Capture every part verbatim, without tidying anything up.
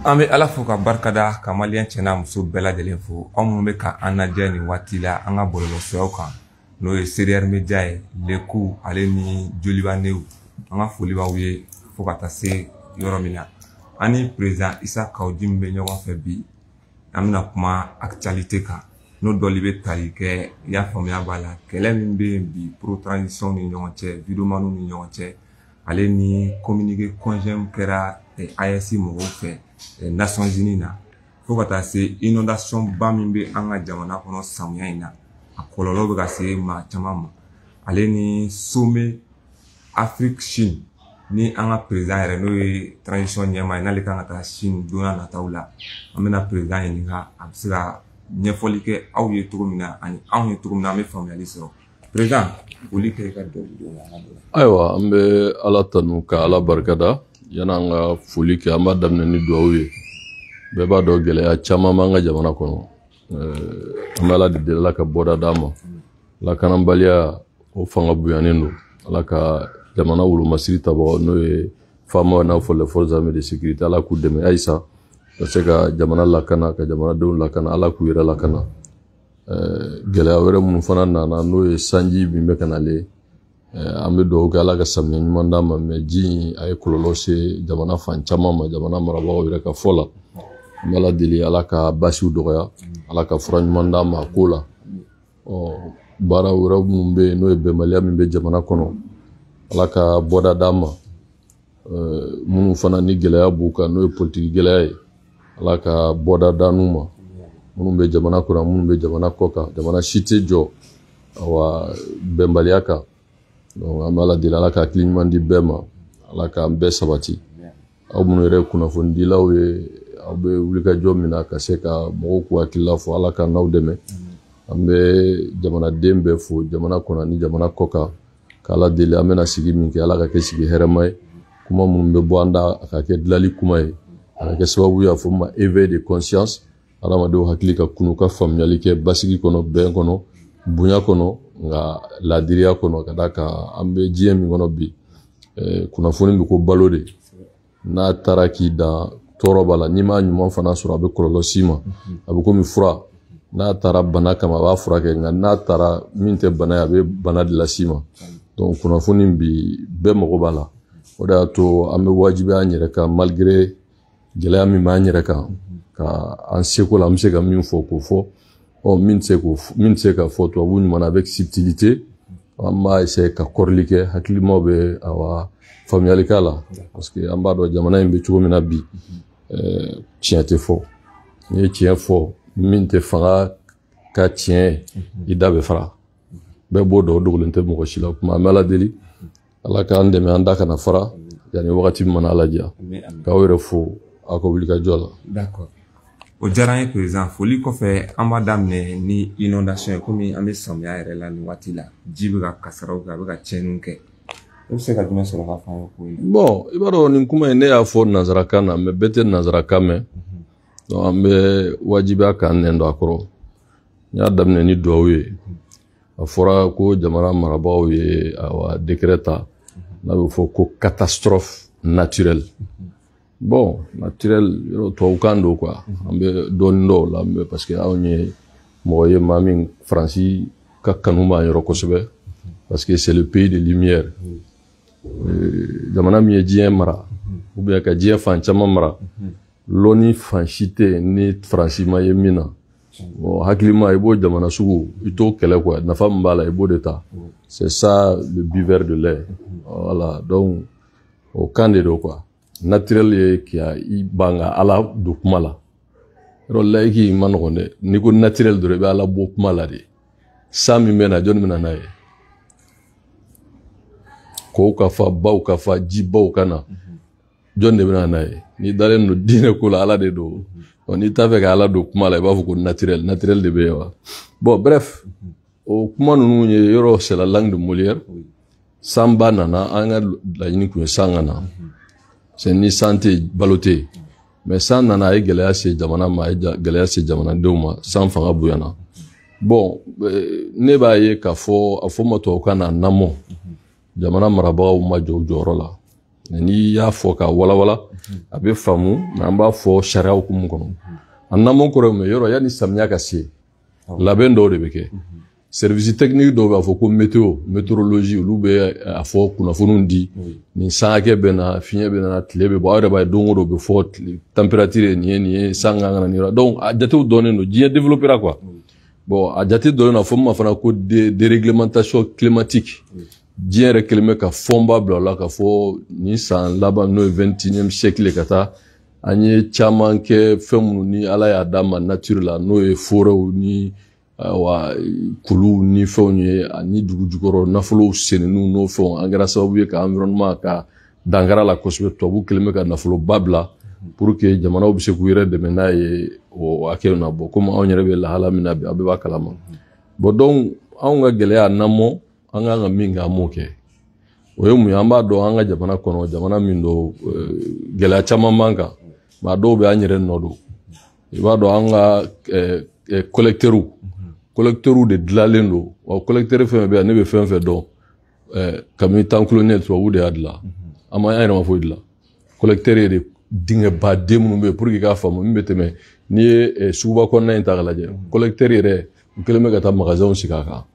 An bɛ Ala fo ka barikada ka maliyɛn cɛ n'a muso bɛɛ lajɛlen fo aw minnu bɛ ka an lajɛ nin waati la an ka bɔlɔlɔsiraw kan n'o ye Seriyaari Media ye Leku ale ni Joliba New an ka foli b'aw ye fo ka taa se yɔrɔ min na ani président Isa Kawudi min bɛ ɲɔgɔn fɛ bi an bɛna kuma actualité kan n'o dɔli bɛ tali kɛ i y'a faamuya b'a la kɛlɛ min bɛ yen bi pro transition ni ɲɔgɔn cɛ videoman ni ɲɔgɔn cɛ ale ni communiqué conjoint kɛra A E S mɔgɔw fɛ Nations Unies na fo ka taa se inondation ba min bɛ an ka jamana kɔnɔ samiya in na a kɔlɔlɔ bɛ ka se maa caman ma ale ni sommet Afrique Chine ni an ka président yɛrɛ n'o ye transition ɲɛmaa ye n'ale kan ka taa Chine don n'a nataw la an bɛna président ɲininka a bɛ se ka ɲɛfɔli kɛ aw ye cogo min na ani anw ye cogo min na an bɛ faamuyali sɔrɔ président foli kɛ i ka dɔnkili la. Ayiwa an bɛ Ala tanu ka Ala barikada yana an ka foli kɛ an b'a daminɛ ni dugawu ye bɛɛ b'a dɔn gɛlɛya caman b'an ka jamana kɔnɔ an bɛ Ala de deli Ala ka bɔda d'an ma lakanabaliya o fanga bonyanen don Ala ka jamana wolomasiri tabaga n'o ye faamaw n'a fɔ les forces armées de sécurité Ala k'u dɛmɛ halisa ka se ka jamana lakana ka jamanadenw lakana Ala k'u yɛrɛ lakana gɛlɛya wɛrɛ minnu fana nana n'o ye sanji min bɛ ka nalen an bɛ dugawu kɛ Ala ka samiya ɲuman d'an ma mais ji in a ye kɔlɔlɔ se jamana fan caman ma jamana marabagaw yɛrɛ ka fɔ la an bɛ Ala deli Ala ka basiw dɔgɔya Ala ka fura ɲuman d'an ma a ko la ɔ baara wɛrɛ minnu bɛ yen n'o ye bɛnbaliya min bɛ jamana kɔnɔ Ala ka bɔda d'an ma minnu fana ni gɛlɛya b'u kan n'o ye politiki gɛlɛya ye Ala ka bɔda d'an ma minnu bɛ jamana kɔnɔ minnu bɛ jamana kɔ kan jamana si tɛ jɔ awa bɛnbaliya kan donc an bɛ Ala deli Ala ka hakili ɲuman di bɛɛ ma Ala k'an bɛɛ sabati aw minnu yɛrɛ kunnafonidilaw ye aw bɛ wulikajɔ min na ka se ka mɔgɔw k'u hakilila fɔ Ala ka n'aw dɛmɛ an bɛ jamanaden bɛɛ fo jamana kɔnɔ ni jamana kɔ kan k'Ala deli an bɛna sigi min kɛ Ala ka kɛ sigi hɛrɛma ye kuma minnu bɛ bɔ an da a ka kɛ dilali kuma ye a ka kɛ sababu ye a fɔ ma éveil de conscience adamadenw hakili ka kunu ka faamuyali kɛ basigi kɔnɔ bɛn kɔnɔ bonya kɔnɔ nka ladiriya kɔnɔ ka da kan an bɛ diɲɛ min kɔnɔ bi kunnafoni bɛ ko balo de n'a taara k'i dan tɔɔrɔ b'a la n'i m'a ɲuman fana sɔrɔ a bɛ kɔlɔlɔ s'i ma a bɛ komi fura n'a taara bana kama a b'a furakɛ nka n'a taara min tɛ bana ye a bɛ bana de las'i ma donc kunnafoni bi bɛɛ mago b'a la o de y'a to an bɛ wajibi an yɛrɛ kan malgré gɛlɛya min b'an yɛrɛ kan ka an seko la an bɛ se ka min fɔ k'o fɔ ɔ min tɛ se k'o min tɛ se ka fɔ tubabu ɲuman na avec subtilité an b'a essayer ka kɔrɔli kɛ hakilimaw bɛ awa faamuyali k'a la parce que an b'a dɔn jamana in bɛ cogo min na bi tiɲɛ tɛ fɔ n'i ye tiɲɛ fɔ min tɛ fanga ka tiɲɛ i da bɛ fara bɛɛ b'o dɔn o dogolen tɛ mɔgɔ si la kuma an bɛ Ala deli Ala k'an dɛmɛ an da kana fara yanni wagati min mana Ala diya k'aw yɛrɛ fo aw ka wulikajɔ la. D'accord. O diyara an ye président foli kɔfɛ an b'a daminɛ ni inondation ye komi an bɛ samiya yɛrɛ la nin waati la ji bɛ ka kasaraw kɛ a bɛ ka tiɲɛniw kɛ e bɛ se ka jumɛn sɔrɔ k'a fɔ an ye ko ye. bon i b'a dɔn nin kuma in ne y'a fɔ nanzarakan na mais bɛɛ tɛ nanzarakan mɛn donc an bɛ wajibiya k'an nɛn don a kɔrɔ n y'a daminɛ ni dugawu ye a fɔra ko jamana marabagaw ye awa décret ta n'a bɛ fɔ ko catastrophe naturelle. Bon, naturel, tubabukan don quoi. An bɛ dɔɔnin dɔn o la mais parce que anw ye mɔgɔ ye maa min Faransi ka kanu b'an yɔrɔ kosɛbɛ parce que c'est le pays de lumière. Jamana min ye diɲɛ mara ou bien ka diɲɛ fan caman mara lɔnni fan si tɛ yen ni Faransi ma ye min na. Bon, hakilima i b'o jamana sugu i t'o kɛlɛ quoi nafa min b'a la i b'o de ta. C'est ça le buveur de lait. Voilà, donc o kan de don quoi. Naturel ye k'a i ban ka Ala don kuma la yɔrɔ layiki ma nɔgɔn dɛ n'i ko naturel dɔrɔn i bɛ Ala bɔ kuma la de san min bɛ na jɔnni bɛ na n'a ye kow ka fa baw ka fa ji baw ka na jɔnni de bɛ na n'a ye n'i dalen don diinɛ ko la Ala de don n'i t'a fɛ ka Ala don kuma la i b'a fɔ ko naturel naturel de bɛ yen wa bon bref o kuma ninnu ye yɔrɔ c'est la langue de Molière san ba nana an ka laɲini kun ye san ka na c'est ni santé balo tɛ yen mais san nana a ye gɛlɛya se jamana ma a ye gɛlɛya se jamanadenw ma san fanga bonyana bon ne b'a ye k'a fɔ a fɔ ma tubabukan na namɔ jamana marabagaw ma jɔ u jɔyɔrɔ la n'i y'a fɔ ka walawala a bɛ faamu n'an b'a fɔ sariya hukumu kɔnɔ a namɔ kɔrɔ ye mun ye yɔrɔ yanni samiya ka se labɛn dɔw de bɛ kɛ service technique dɔw b'a fɔ ko météo météorologie olu bɛ a fɔ kunnafoniw di nin san hakɛ bɛ na fiɲɛ bɛ na tile bɛ bɔ aw yɛrɛ b'a ye don o don bɛ fɔ température ye nin ye nin ye san kan ka na nin yɔrɔ donc a jatew dɔnnen don diɲɛ développera quoi bon a jate dɔnnen don a fɔ min ma fana ko déréglementation climatique diɲɛ yɛrɛ kɛlen bɛ ka fɔnba bila o la ka fɔ nin san laban n'o ye vingt et unième siècle ka taa an ye caman kɛ fɛn minnu ni ala y'a d'a ma nature la n'o ye forêtw ni wa kuluw ni fɛnw ye ani dugu jukɔrɔ nafolow senniw n'o fɛnw an kɛra sababu ye ka environnement ka dankara la kosɛbɛ tubabuw kɛlen bɛ ka nafoloba bila pour que jamanaw bɛ se k'u yɛrɛ dɛmɛ n'a ye o hakɛw na bɔ komi anw yɛrɛ bɛ lahala min na bi a bɛɛ b'a kalama bon donc anw ka gɛlɛya namɔ an kan ka min kɛ an m'o kɛ o ye mun ye an b'a dɔn an ka jamana kɔnɔ jamana min don gɛlɛya caman b'an kan nka dɔw bɛ an yɛrɛ nɔ don i b'a dɔn an ka collecteurs collecteurs de dilanlen don wa collecteur fɛn fɛn bɛ yan ne bɛ fɛn fɛn dɔn kabini temps colonial tubabuw de y'a dilan an ma an yɛrɛ ma foyi dilan collecteur ye de dingɛbaden minnu bɛ yen pour que i k'a faamu min bɛ tɛmɛ n'i ye suguba kɔnɔna in ta k'a lajɛ collecteur yɛrɛ u kɛlen bɛ ka taa magasinw sigi a kan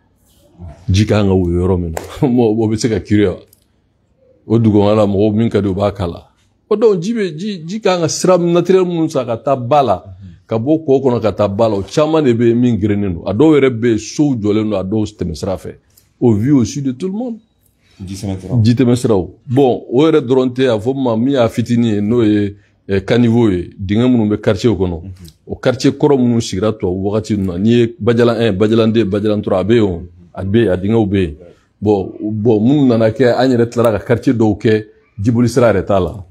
ji ka kan ka woyo yɔrɔ min na o bɛ se ka kiri wa o dugukɔnɔna la mɔgɔw min ka di u b'a kala o donc ji bɛ ji ji ka kan ka sira naturel minnu san ka taa ba la ka bɔ kɔ kɔnɔ ka taa ba la o caman de bɛ yen min gerennen don a dɔw yɛrɛ bɛ yen sow jɔlen don a dɔw tɛmɛ sira fɛ au vu au su de tout le monde ji tɛmɛ siraw bon o yɛrɛ dɔrɔn tɛ a fɔ ma min y'a fitinin ye n'o ye caniveau ye dingɛ minnu bɛ quartier kɔnɔ o quartier kɔrɔ minnu sigira tubabu wagati ninnu na n'i ye bajalan un bajalan deux bajalan trois a bɛ yen o a bɛ yen a dingɛw bɛ yen bon bon minnu nana kɛ an yɛrɛ tilara ka quartier dɔw kɛ jiboli sira yɛrɛ t'a la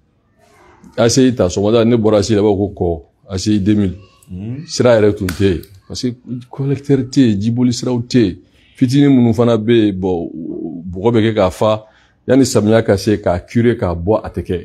A C I ta sɔgɔmada ne bɔra A C I la b'a ko kɔ A C I deux mille sira yɛrɛ tun tɛ yen parce que collecteur tɛ yen jiboli siraw tɛ yen fitinin minnu fana bɛ yen bon bɔgɔ bɛ kɛ k'a fa yanni samiya ka se k'a curer k'a bɔ a tɛ kɛ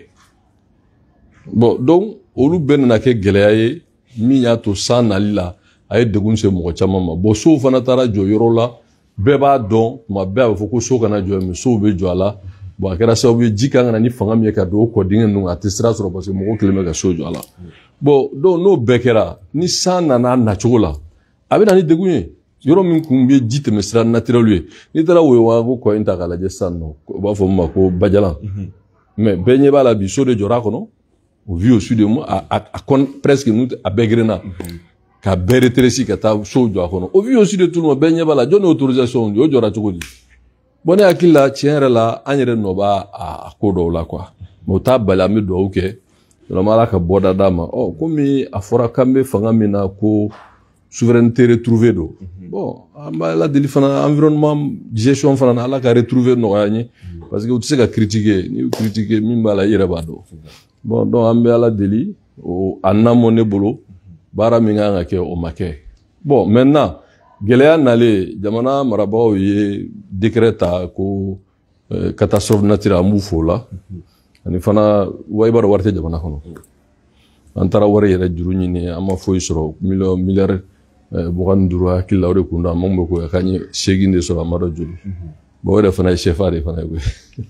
bon donc olu bɛɛ nana kɛ gɛlɛya ye min y'a to san nali la a ye degun se mɔgɔ caman ma bon sow fana taara jɔ yɔrɔ la bɛɛ b'a dɔn tuma bɛɛ a bɛ fɔ ko so kana jɔ mais sow bɛ jɔ a la bon a kɛra sababu ye ji kan ka na ni fanga min ye ka don o kɔ dingɛ ninnu a tɛ sira sɔrɔ parce que mɔgɔw kɛlen bɛ ka so jɔ a la bon donc n'o bɛɛ kɛra ni san nana nacogo la a bɛ na ni degun ye yɔrɔ min kun bɛ ji tɛmɛ sira naturel ye n'i taara Woyowayako ko kɔ in ta k'a lajɛ sisan nɔ u b'a fɔ min ma ko bajalan mais bɛɛ ɲɛ b'a la bi so de jɔra a kɔnɔ au vu au su de moi a a presque nous a bɛɛ gerenna ka bɛɛ retracer ka taa so jɔ a kɔnɔ au vu au su de tout le monde bɛɛ ɲɛ b'a la jɔn autorisation o jɔra cogo di bon ne hakili la tiɲɛ yɛrɛ la an yɛrɛ nɔ b'a a ko dɔw la quoi mais o t'a bali an bɛ dugawu kɛ vraiment Ala ka bɔda d'a ma ɔ komi a fɔra k'an bɛ fanga min na ko souveraineté retrouvée don bon an b'a Ala deli fana environnement gestion fana na Ala ka retrouver nɔgɔya n ye parce que u tɛ se ka critiquer n'i y'u critiquer min b'a la i yɛrɛ b'a dɔn bon donc an bɛ Ala deli o a namɔ ne bolo baara min kan ka kɛ o ma kɛ bon maintenant gɛlɛya nalen jamana marabagaw ye décret ta ko catastrophe naturelle an b'u fo la ani fana wa i b'a dɔn wari tɛ jamana kɔnɔ an taara wari yɛrɛ juru ɲini an ma foyi sɔrɔ miliyɔn miliyari mugan ni duuru hakili la o de kun don an ma mun bɛ ko k'an ye seegin de sɔrɔ an ma dɔn joli bon o de fana ye CFA de fana ye koyi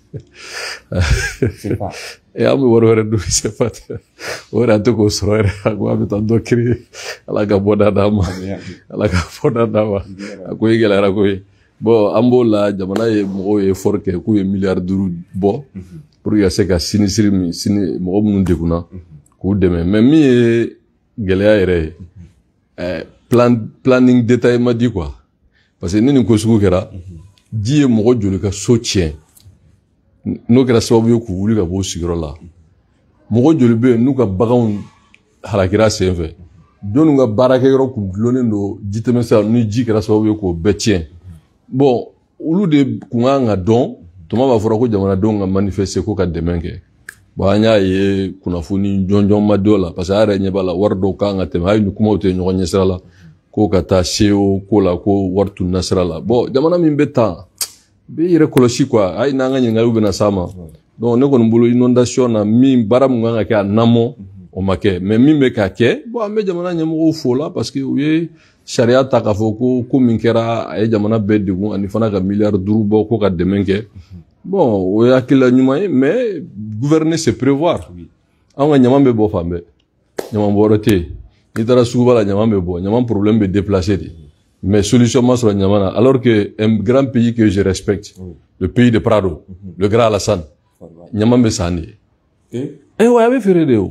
e an bɛ wari wɛrɛ dun CFA tɛ o yɛrɛ an tɛ k'o sɔrɔ yɛrɛ a ko an bɛ taa dɔ kiri Ala ka bɔda d'a ma Ala ka bɔda d'a ma a ko i gɛlɛyara koyi bon an b'o la jamana ye mɔgɔw ye effort kɛ k'u ye miliyari duuru bɔ pour que ka se ka sinisiri min sini mɔgɔ minnu degunna k'u dɛmɛ mais min ye gɛlɛya yɛrɛ ye ɛɛ plan planning détaillé ma di quoi parce que ni nin ko sugu kɛra ji ye mɔgɔ joli ka so tiɲɛ n'o kɛra sababu ye k'u wuli ka bɔ sigiyɔrɔ la mɔgɔ joli bɛ yen n'u ka baganw halakira sen fɛ jɔnniw ka baarakɛyɔrɔ kun dulonnen don ji tɛmɛsira ni ji kɛra sababu ye k'o bɛɛ tiɲɛ bon olu de kun kan ka dɔn tuma b'a fɔra ko jamanadenw ka manifester ko ka dɛmɛ kɛ bon an y'a ye kunnafoni jɔnjɔn ma d'o la parce que a yɛrɛ ɲɛ b'a la wari dɔw kan ka tɛmɛ hali ni kumaw tɛ ɲɔgɔn ɲɛ sira la ko ka taa se o ko la ko wari tununa sira la bon jamana min bɛ tan bɛ yɛrɛ kɔlɔsi quoi hali n'an ka ɲininkaliw bɛna s'a ma donc ne kɔni bolo inondation na min baara min kan ka kɛ a namɔ o ma kɛ mais min bɛ ka kɛ bon an bɛ jamana ɲɛmɔgɔw fo la parce que u ye sariya ta k'a fɔ ko ko min kɛra a ye jamana bɛɛ degun ani fana ka miliyari duuru bɔ ko ka dɛmɛ kɛ bon o ye hakilila ɲuman ye mais gouverner c'est prévoir anw ka ɲama bɛ bɔ fan bɛɛ ɲama bɔyɔrɔ tɛ yen n'i taara suguba la ɲama bɛ bɔ ɲama problème bɛ déplacer de mais solution ma sɔrɔ ɲama na alors que un grand pays que je respecte le pays de Prado le grand Alassane ɲama bɛ san de ye eh ouais a bɛ feere de o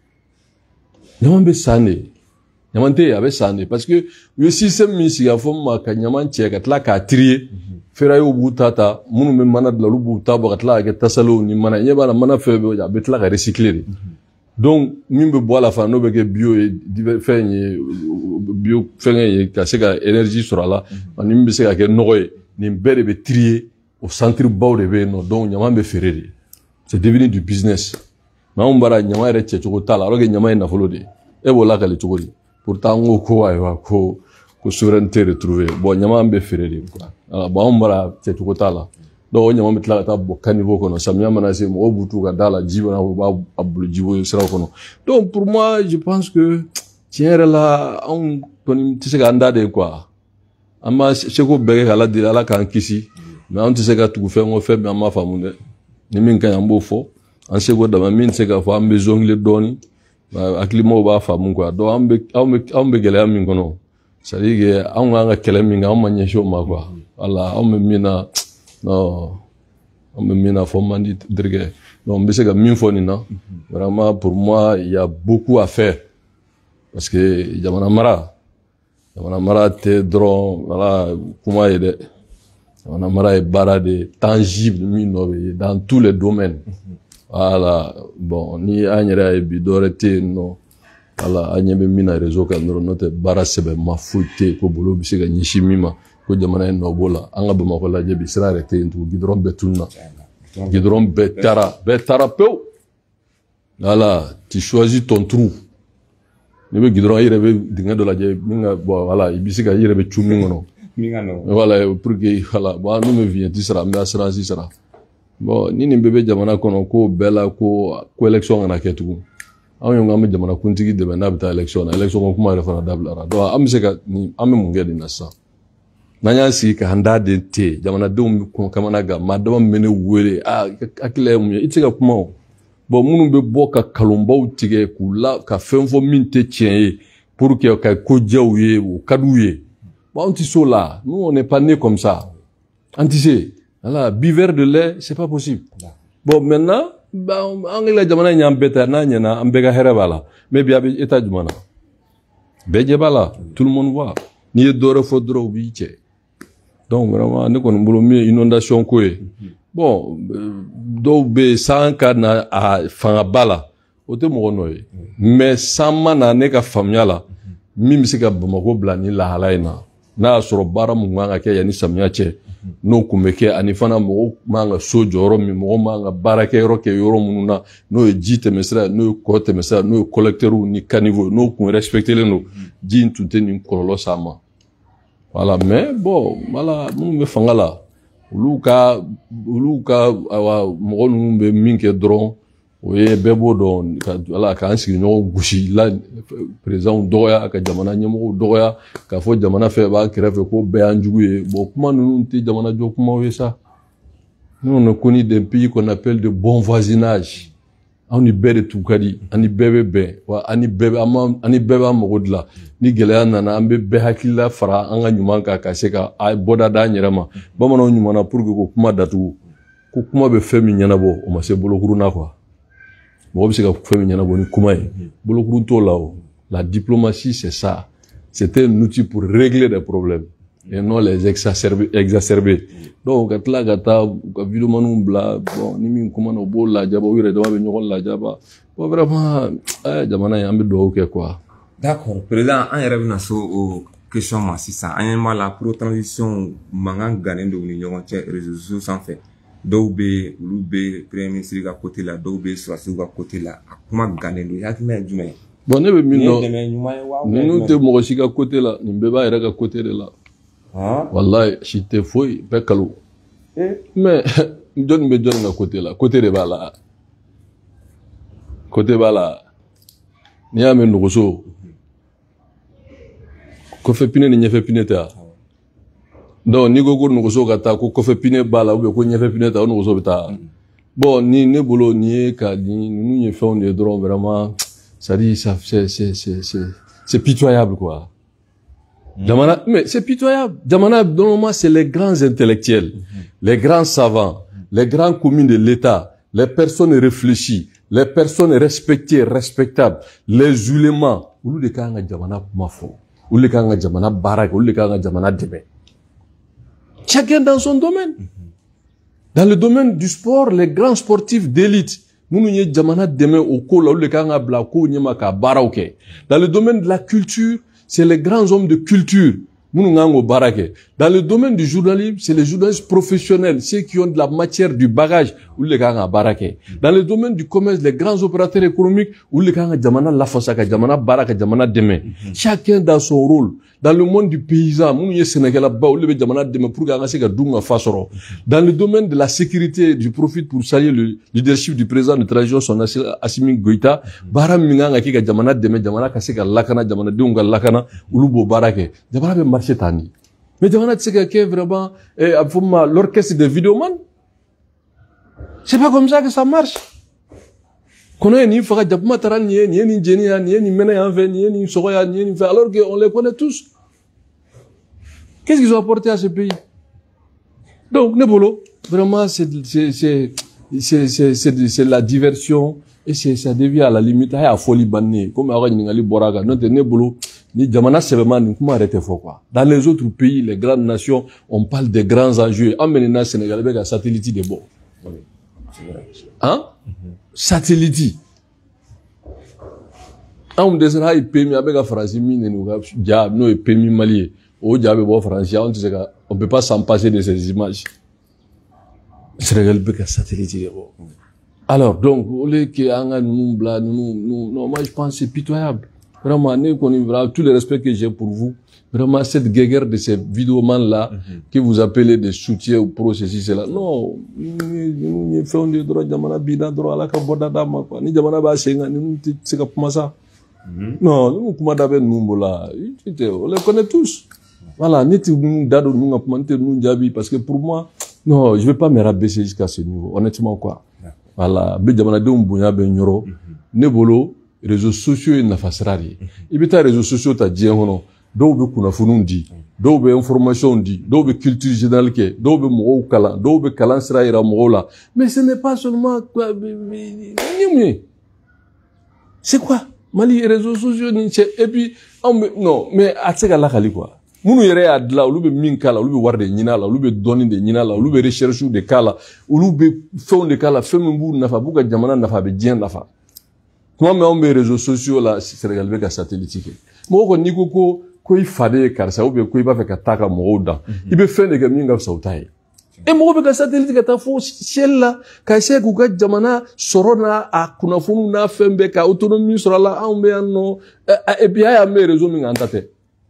ɲama bɛ san de ye ɲama tɛ yen a bɛ san de parce que u ye système min sigi a fɔ ma ka ɲama cɛ ka tila k'a trier ferrailleurs b'u ta ta minnu bɛ mana dilan olu b'u ta bɔ ka tila ka kɛ tasalew ni mana ɲɛ b'a la mana fɛn bɛ a bɛ tila ka recycler de donc min bɛ bɔ a la fana n'o bɛ kɛ bio ye fɛn ye bio fɛngɛ ye ka se ka énergie sɔrɔ a la ani min bɛ se ka kɛ nɔgɔ ye nin bɛɛ de bɛ trier o centre baw de bɛ yen nɔ donc ɲama bɛ feere de c'est devenu du business mais anw bara ɲama yɛrɛ cɛcogo t'a la alors que ɲama ye nafolo de ye e b'o lakale cogo di pourtant n ko ko ayiwa ko ko souveraineté retrouvée bon ɲama bɛ feere de quoi alors bon anw bara cɛcogo t'a la donc o ɲama bɛ tila ka taa bɔ caniveau kɔnɔ samiya mana se mɔgɔw b'u t'u ka da la ji bɛna u b'a bolo jibo siraw kɔnɔ donc pour moi je pense que tiɲɛ yɛrɛ la anw kɔni tɛ se k'an da de quoi an b'a seko bɛɛ kɛ k'ala deli ala k'an kisi mais an tɛ se ka tugu fɛn o fɛn min an m'a faamu dɛ ni min ka ɲi an b'o fɔ an seko dama min tɛ se k'a fɔ an bɛ zongile dɔɔni hakilimaw b'a faamu quoi donc an bɛ anw bɛ anw bɛ gɛlɛya min kɔnɔ c'est à dire que anw k'an ka kɛlɛ min kɛ anw ma ɲɛsin o ma quoi voilà anw bɛ min na non an bɛ min na fɔ man di terikɛ donc n bɛ se ka min fɔ nin na vraiment pour moi il y a beaucoup à faire parce que jamana mara jamana mara tɛ dɔrɔn voilà kuma ye dɛ jamana mara ye baara de tangible min nɔ bɛ ye dans tous les domaines voilà bon ni an yɛrɛ ye bi dɔwɛrɛ tɛ yen nɔ voilà an ɲɛ bɛ min na réseau kan dɔrɔn n'o tɛ baara sɛbɛn ma foyi tɛ yen ko bolo bɛ se ka ɲɛsin min ma ko jamana in nɔ b'o la an ka Bamakɔ lajɛ bi sira yɛrɛ tɛ yen tugun gidɔrɔn bɛɛ tununa gidɔrɔn bɛɛ taara bɛɛ taara pewu voilà tu choisis ton trou n'i bɛ gidɔrɔn i yɛrɛ bɛ dingɛ dɔ lajɛ min ka bon voilà i bɛ se ka i yɛrɛ bɛ cu min kɔnɔ voilà pour que voilà bon n'u bɛ vignette sara an bɛ assurance sara bon ni nin bɛɛ bɛ jamana kɔnɔ ko bɛɛ la ko ko élection kana kɛ tugun anw ye an bɛ jamana kuntigi dɛmɛ n'a bɛ taa élection na élection ko kuma yɛrɛ fana dabilara donc an bɛ se ka ni an bɛ mun kɛ nin na sisan n'an y'an sigi k'an da den te jamanadenw bɛ kɔn kamana gan maa dama min bɛ ne wele aa hakili ye mun ye i tɛ se ka kuma o bon minnu bɛ bɔ ka kalonbaw tigɛ k'u la ka fɛn fɔ min tɛ tiɲɛ ye pour que ka ko jɛw ye o ka d'u ye bon an tɛ se o la nous on n'est pas né comme ça an tɛ se voilà buveur de lait c'est pas possible bon maintenant an ka jamana in y'an bɛɛ ta n'a ɲɛna an bɛɛ ka hɛrɛ b'a la mais bi a bɛ état jumɛn na bɛɛ ɲɛ b'a la tout le monde voit n'i ye dɔwɛrɛ fɔ dɔrɔn u b'i cɛ donc vraiment ne kɔni bolo min ye inondation ko ye bon dɔw bɛ yen san ka na a fangaba la o tɛ mɔgɔ nɔ ye mais san ma na ne ka faamuya la min bɛ se ka Bamakɔ bila ni lahala in na n'a y'a sɔrɔ baara mun kan ka kɛ yanni samiya cɛ n'o kun bɛ kɛ ani fana mɔgɔw man ka so jɔ yɔrɔ min mɔgɔw man ka baarakɛ yɔrɔ kɛ yɔrɔ minnu na n'o ye ji tɛmɛsira n'o ye kɔ tɛmɛsira n'o ye collecteurs ni caniveaux n'o kun respectelen don ji in tun tɛ nin kɔlɔlɔ s'a ma voilà mais bon voilà minnu bɛ fanga la olu ka olu ka mɔgɔ ninnu bɛ min kɛ dɔrɔn o ye bɛɛ b'o dɔn ka ala k'an sigiɲɔgɔn gosi la présidentw dɔgɔya ka jamana ɲɛmɔgɔw dɔgɔya k'a fɔ jamana fɛ b'a kɛrɛfɛ ko bɛɛ y'an jugu ye bon kuma ninnu tɛ jamana jɔ kumaw ye sa nous on est connu d'un pays qu'on appelle de bon voisinage anw ni bɛɛ de tun ka di ani bɛɛ bɛ bɛn wa ani bɛɛ ani bɛɛ b'an mago dilan ni gɛlɛya nana an bɛ bɛɛ hakilila fara an ka ɲuman kan ka se ka bɔda d'an yɛrɛ ma bamananw ɲuman na pour que ko kuma datugu ko kuma bɛ fɛn min ɲɛnabɔ o ma se bolokuru na quoi mɔgɔ bɛ se ka fɛn min ɲɛnabɔ ni kuma ye bolokuru t'o la o la diplomatie c'est ça c'était un outil pour régler des problèmes et non les exacerber exacerber donc ka tila ka taa ka videomaniw bila bon ni min kuma na o b'o lajaba u yɛrɛ dama bɛ ɲɔgɔn lajaba bon vraiment eh jamana in an bɛ dugawu kɛ quoi. D'accord président an yɛrɛ bɛna so o question ma sisan an ɲɛ b'a la pro transition mankan gannen don u ni ɲɔgɔn cɛ réseaux sociaux sanfɛ dɔw bɛ olu bɛ premier ministre ka côté la dɔw bɛ sɔrɔsiw ka côté la a kuma gannen don hakilina ye jumɛn ye. bon ne bɛ min dɔn ninnu tɛ mɔgɔ si ka côté la nin bɛɛ b'a yɛrɛ ka côté de la. wallahi si tɛ foyi bɛɛ kalo mais jɔnni bɛ jɔnni ka côté la côté de b'a la côté b'a la n'i y'a mɛn nɔgɔso kɔfɛ pine ni ɲɛfɛ pine tɛ donc ni ko ko nɔgɔso ka taa ko kɔfɛ pine b'a la ou bien ko ɲɛfɛ pine tɛ o nɔgɔso bɛ taa bon ni ne bolo ni ye ka ni ninnu ye fɛnw de ye dɔrɔn vraiment ça dit ça c'est c'est c'est c'est c'est pitoyable quoi. Mm. Jamana, mais c'est pitoyable. Jamana, normalement, c'est les grands intellectuels, mm-hmm. les grands savants, mm. les grands communes de l'État, les personnes réfléchies, les personnes respectées, respectables, les ulémas. Olu de kan ka jamana kuma fɔ, olu de kan ka jamana baara kɛ, olu de kan ka jamana dɛmɛ. Chacun dans son domaine. Mm-hmm. Dans le domaine du sport, les grands sportifs d'élite, nous ye jamana dɛmɛ o ko la, olu de kan ka bila ko ɲɛma ka baaraw kɛ. Dans le domaine de la culture, c'est les grands hommes de culture. Dans le domaine du journalisme, c'est les journalistes professionnels, ceux qui ont de la matière, du bagage. Dans le domaine du commerce, les grands opérateurs économiques, chacun dans son rôle. Dans le monde du paysan, dans le domaine de la sécurité, du profit pour saluer le leadership du président de transition, son Assimi Goïta, bara minga ki ka jamana deme jamana ka se ka lakana jamana denw ka lakana olu bo baara kɛ jamana bɛ marché tani mais jamana tɛ se ka kɛ vraiment eh, l'orchestre des vidéomans. C'est pas comme ça que ça marche. Kono ye ni faga japuma tara ni ye ni ye ni jeni ya ni ye ni mena ya fɛ ni ye ni sogo ya ni ye ni fɛ alors que on les connaît tous. Qu'est-ce qu'ils ont apporté à ce pays? Donc Nebolo, vraiment c'est c'est c'est c'est c'est c'est c'est la diversion et c'est ça devient à la limite à folie bannie comme à Rangali Boraga. Non Nebolo ni jamana seulement ni comment arrêter fort quoi. Dans les autres pays, les grandes nations, on parle des grands enjeux. En Ménina Sénégal avec un satellite de bon. Hein? Satellite. On descend il paye avec la France mine nous ja no et paye Mali. Au diable bon français on dit on peut pas s'en passer de ces images. Sénégal avec un satellite de bon. Alors donc au lieu que anga nous bla nous nous non moi je pense c'est pitoyable. Vraiment, tous les respects que j'ai pour vous, vraiment cette guerre de ces vidéomans-là, mm-hmm. que vous appelez des soutiens ou pro ceci, cela. Non, nous faisons des droits, jamana bida droit la kaboda dama quoi. Ni jamana ba senga, ni c'est comme ça. Non, nous comment d'abord nous là, on les connaît tous. Voilà, ni tu nous dado nous ngapmante nous jabi parce que pour moi, non, je vais pas me rabaisser jusqu'à ce niveau. Honnêtement quoi. Voilà, be jamana de mbunya be nyoro, ne bolo. Réseaux sociaux na fasrari ibita réseaux sociaux ta dien hono do be kuna funun di do be information di do be culture générale ke do be mo kala do be kala sra ira mo la mais ce n'est pas seulement quoi c'est quoi Mali réseaux sociaux ni et puis non mais atsega la khali quoi munu yere adla ulu be min kala ulu be warde nyina la ulu be doni de nyina la ulu be recherche de kala ulu be fond de kala fembu nafa buka jamana nafa be dien nafa. Comment mais on met les réseaux sociaux là, c'est régalé avec satellite. Moi on dit que quoi il fallait car ça ou bien quoi il va faire qu'attaquer mon dan. Il peut faire des gamins comme ça au taille. Et moi avec la satellite que t'as fait ciel là, quand c'est que quoi jamana sorona a kuna funu na fembe ka autonomie sur là on met non et puis il y a mes réseaux mi ngantate.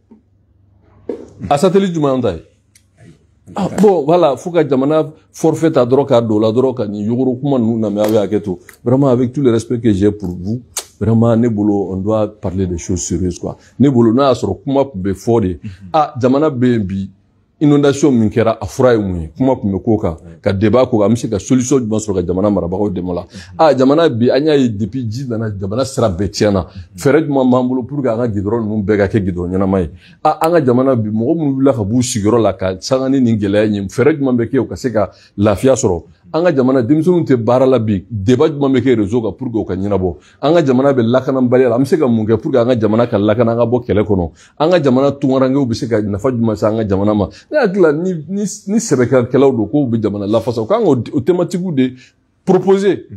A satellite du mandaï. Ah, bon, voilà, faut que jamana forfait à drogue à dollar, drogue à ni yoro kuma nous na me avec tout. Vraiment, avec tout le respect que j'ai pour vous, vraiment, Nebolo, on doit parler des choses sérieuses, quoi. Nebolo, na asro kuma be fode. Ah, jamana bembi, inondation minkera afraye mouye. Kuma me koka, ka débat koka, misi ka solution du banso ka jamana marabako demola. Ah, jamana bi, anya yi depuis dix dans jamana sera betiana. Ferej ma mambulo pour ka anga gidron mou bega ke gidron yana mai. Ah, anga jamana bi, mo mou la ka bou sigiro la ka, sangani ningele nyim. Ferej ma beke o ka se ka lafia soro. Anga jamana dimsunu te bara la bi, débat ma beke rezo ka pour ka nyina bo. Anga jamana be lakana mbali la, misi ka munge pour ka anga jamana ka lakana anga bo kele kono. Anga jamana tungarange ou bise ka nafa juma sa anga jamana ma. Ni ni ni sebeka kelaw do ko be jamana la façon quand au thématique de proposer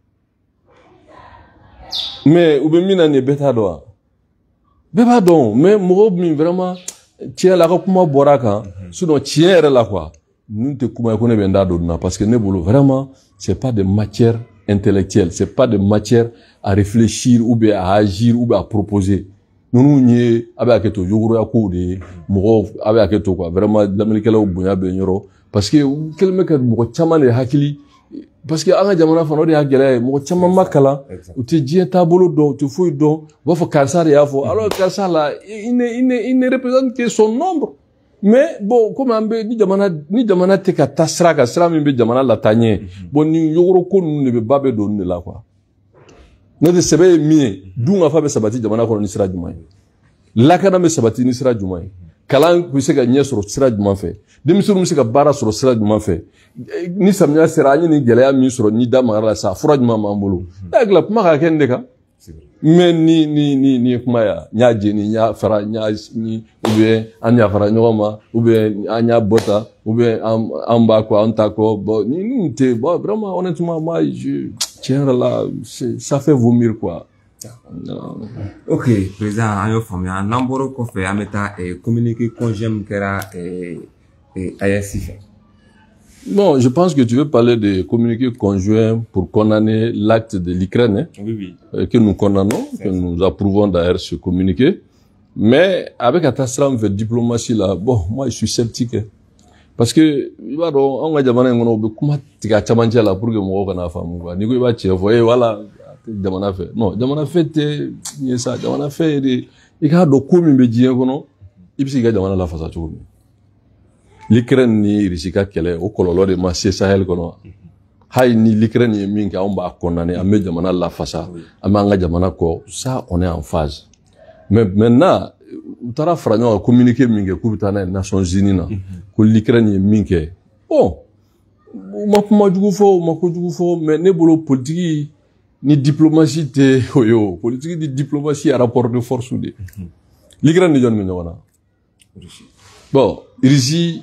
mais ou be mina ne beta do beba don mais mo mi vraiment tient la ko kuma boraka sinon tient la quoi nous te kuma ko ne benda do na parce que ne bolo vraiment c'est pas de matière intellectuelle, c'est pas de matière à réfléchir ou bien à agir ou bien à proposer. Nous n'y avec tout yoro ya ko de mo avec tout quoi vraiment l'américain là au bonya be nyoro parce que quel mec mo chama le hakili parce que an ka jamana fana o de y'a gɛlɛya ye mɔgɔ caman ma kalan u tɛ diɲɛ taabolo dɔn u tɛ foyi dɔn u b'a fɔ karisa de y'a fɔ alors karisa la il ne il ne il ne représente que son nombre mais bon comme an bɛ ni jamana ni jamana tɛ ka taa sira kan sira min bɛ jamana lataa ɲɛ bon ni yogoro ko ninnu de bɛ ba bɛ don nin de la quoi n'o tɛ sɛbɛ ye min ye dun ka fa bɛ sabati jamana kɔnɔ ni sira jumɛn ye lakana bɛ sabati ni sira jumɛn ye kalan bɛ se ka ɲɛ sɔrɔ sira jumɛn fɛ denmisɛnninw bɛ se ka baara sɔrɔ sira jumɛn fɛ ni samiya sera an ye nin gɛlɛya min sɔrɔ ni da magara la sa fura jumɛn b'an bolo e hakili la kuma ka kɛ nin de kan mais ni ni ni ni kuma ya n y'a jeni n y'a fara n y'a ni ou bien an y'a fara ɲɔgɔn ma ou bien an y'a bɔ tan ou bien an an b'a kɔ an t'a kɔ bon ni ninnu tɛ bon vraiment honnêtement moi je tiɲɛ yɛrɛ la ça fait vomir quoi. Ok, président an y'o faamuya n'an bɔra o kɔfɛ an bɛ taa communiqué conjoint min kɛra A E S fɛ. Bon, je pense que tu veux parler de communiqué conjoint pour condamner l'acte de l'Ukraine, hein, oui, oui. que nous condamnons, que nous approuvons d'ailleurs ce communiqué. Mais avec Atasram fait diplomatie là, bon, moi je suis sceptique. Hein, parce que, il va donc, on va dire, on va comment tu as chamanger là pour que moi on a femme quoi. Ni quoi il va dire, voyez, voilà, jamana fait. Non, jamana fait, c'est ça, jamana fait. Il y a donc comme il me dit, non, il y a jamana la face à tout. L'Ukraine ni risika kɛlɛ o kɔlɔlɔ de ma se Sahel kɔnɔ hali ni l'Ukraine ye min kɛ anw b'a condamné an bɛ jamana lafasa an b'an ka jamana kɔ ça on est en phase mais maintenant u taara fara ɲɔgɔn kan communiqué min kɛ k'u bɛ taa n'a ye Nations Unies na ko l'Ukraine ye min kɛ bon u ma kuma jugu fɔ u ma ko jugu fɔ mais ne bolo politique ni diplomatie tɛ o ye o politique ni diplomatie ye rapport de force de l'Ukraine ni jɔn bɛ ɲɔgɔn na bon Russie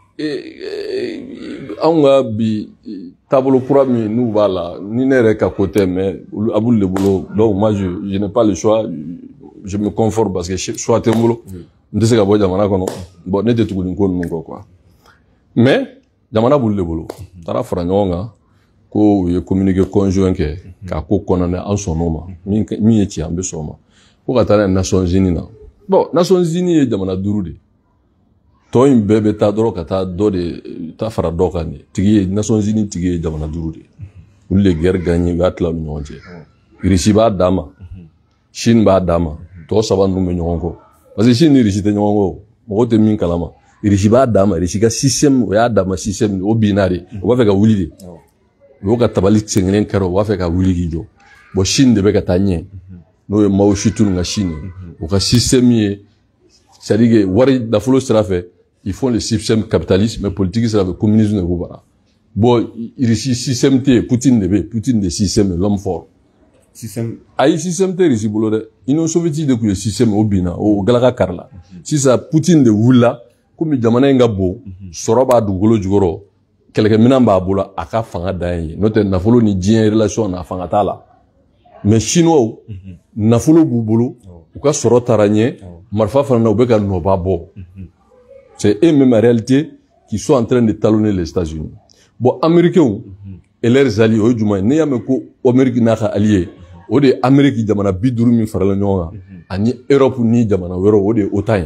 an ka bi taabolo kura min n'u b'a la ni ne yɛrɛ ka ko tɛ mais a b'olu de bolo donc moi je je n'ai pas le choix je me conforme parce que choix tɛ n bolo n tɛ se ka bɔ jamana kɔnɔ bon ne tɛ tugu nin ko ninnu kɔ quoi mais jamana b'olu de bolo u taara fara ɲɔgɔn kan ko u ye communiqué conjoint kɛ k'a ko condamné an sɔnn'o ma min ye tiɲɛ an bɛ sɔn o ma ko ka taa n'a ye Nations Unies na bon Nations Unies ye jamana duuru de tɔ in bɛɛ bɛ taa dɔrɔn ka taa dɔ de taa fara dɔ kan de tigi ye Nations Unies tigi ye jamana duuru de olu de guerre gagné u y'a tila u ni ɲɔgɔn cɛ Russie b'a d'a ma Chine b'a d'a ma tɔ saba ninnu bɛ ɲɔgɔn kɔ parce que Chine ni Russie tɛ ɲɔgɔn kɔ mɔgɔ tɛ min kalama Russie b'a d'a ma Russie ka système o y'a d'a ma système o binna de o b'a fɛ ka wuli de o y'o ka tabali sen kelen kɛra o b'a fɛ ka wuli k'i jɔ bon Chine de bɛ ka taa ɲɛ n'o ye Mao Tse-tung ka Chine o ka système ye c'est-à-dire que wari nafolo sira fɛ ils font le système capitaliste mais politique c'est le communisme de Boubara. Bon, ici système T, Poutine de B, Poutine de système l'homme fort. Système. Aïe système T ici boulot de. Union soviétique de le système au Bina, au Galaga Karla. Si ça Poutine de Wula, comme il jamana nga bo, soroba du golo jugoro, quelqu'un minamba bola aka fanga daye. Note nafolo ni dien relation na fanga tala. Mais chinois, nafolo bubolo, ou ka soro taranye, marfa fana ubeka no babo. C'est eux-mêmes en réalité qui sont en train de talonner les États-Unis. Bon, Américains et leurs alliés, au du moins, n'ayant que Amérique n'a allié, au de Amérique jamana biduru mi farala nyonga, ani Europe ni jamana wero au de OTAN.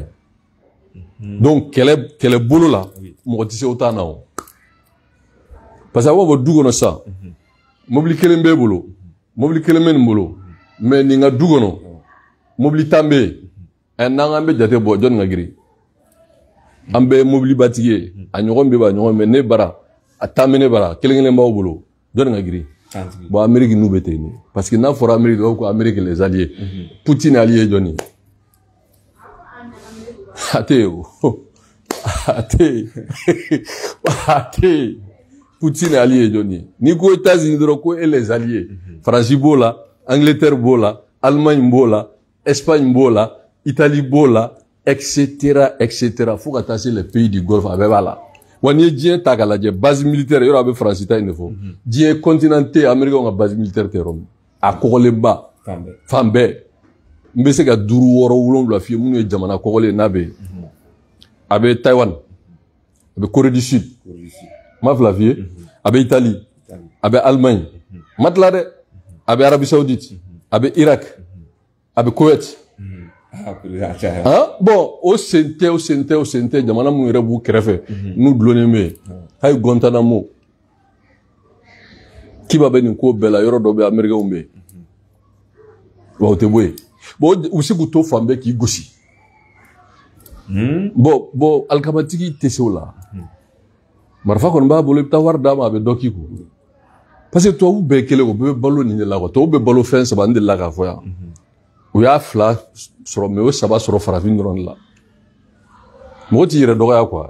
Donc quel quel boulot là, mo tisse OTAN na. Parce que wa dugono ça. Mobili kelembe bolo, mobili kelemen bolo, mais ninga dugono, mobili tambe, en nangambe jate bo jon ngagiri. Ambe mobili batigué a ɲɔgɔn bɛ ba ɲɔgɔn mais ne bara a tamene bara kelen kelen b'aw bolo jɔn ka giri bon Amérique n'u bɛ ten parce que n'a fɔra Amérique o ko Amérique les alliés Poutine allié jɔni ate o ate ate Poutine allié jɔni ni ko États-Unis dɔrɔn ko et les alliés France b'o la Angleterre b'o la Allemagne b'o la Espagne b'o la Italie b'o la etc etc faut qu'attacher les pays du Golfe avec voilà on y dit ta kala je base militaire yoro abe France ta il faut die continenté Amérique on a base militaire te rom a kokolemba fambe fambe mbese ka duru woro wulon fi munu jamana kokole nabe abe Taïwan abe Corée du Sud ma flavier abe Italie abe Allemagne matla de abe Arabie Saoudite abe Irak abe Koweït. Ah bon, au centre, au centre, au centre, jamana mu yɛrɛ b'u kɛrɛfɛ n'u dulonnen bɛ yen hali Guantanamo kiba bɛ nin ko bɛɛ la yɔrɔ dɔ bɛ américains bɛ wa o tɛ bɔ yen bon u bɛ se k'u to fan bɛɛ k'i gosi bon bon alikamatigi tɛ se o la marifa kɔni b'a bolo i bɛ taa wari d'a ma a bɛ dɔ k'i kun parce que tubabu bɛɛ kelen o bɛɛ bɛ balo nin de la quoi tubabu bɛ balo fɛn saba n delila k'a fɔ yan u y'a fila sɔrɔ mais o saba sɔrɔ farafin dɔrɔn de la mɔgɔ t'i yɛrɛ dɔgɔya quoi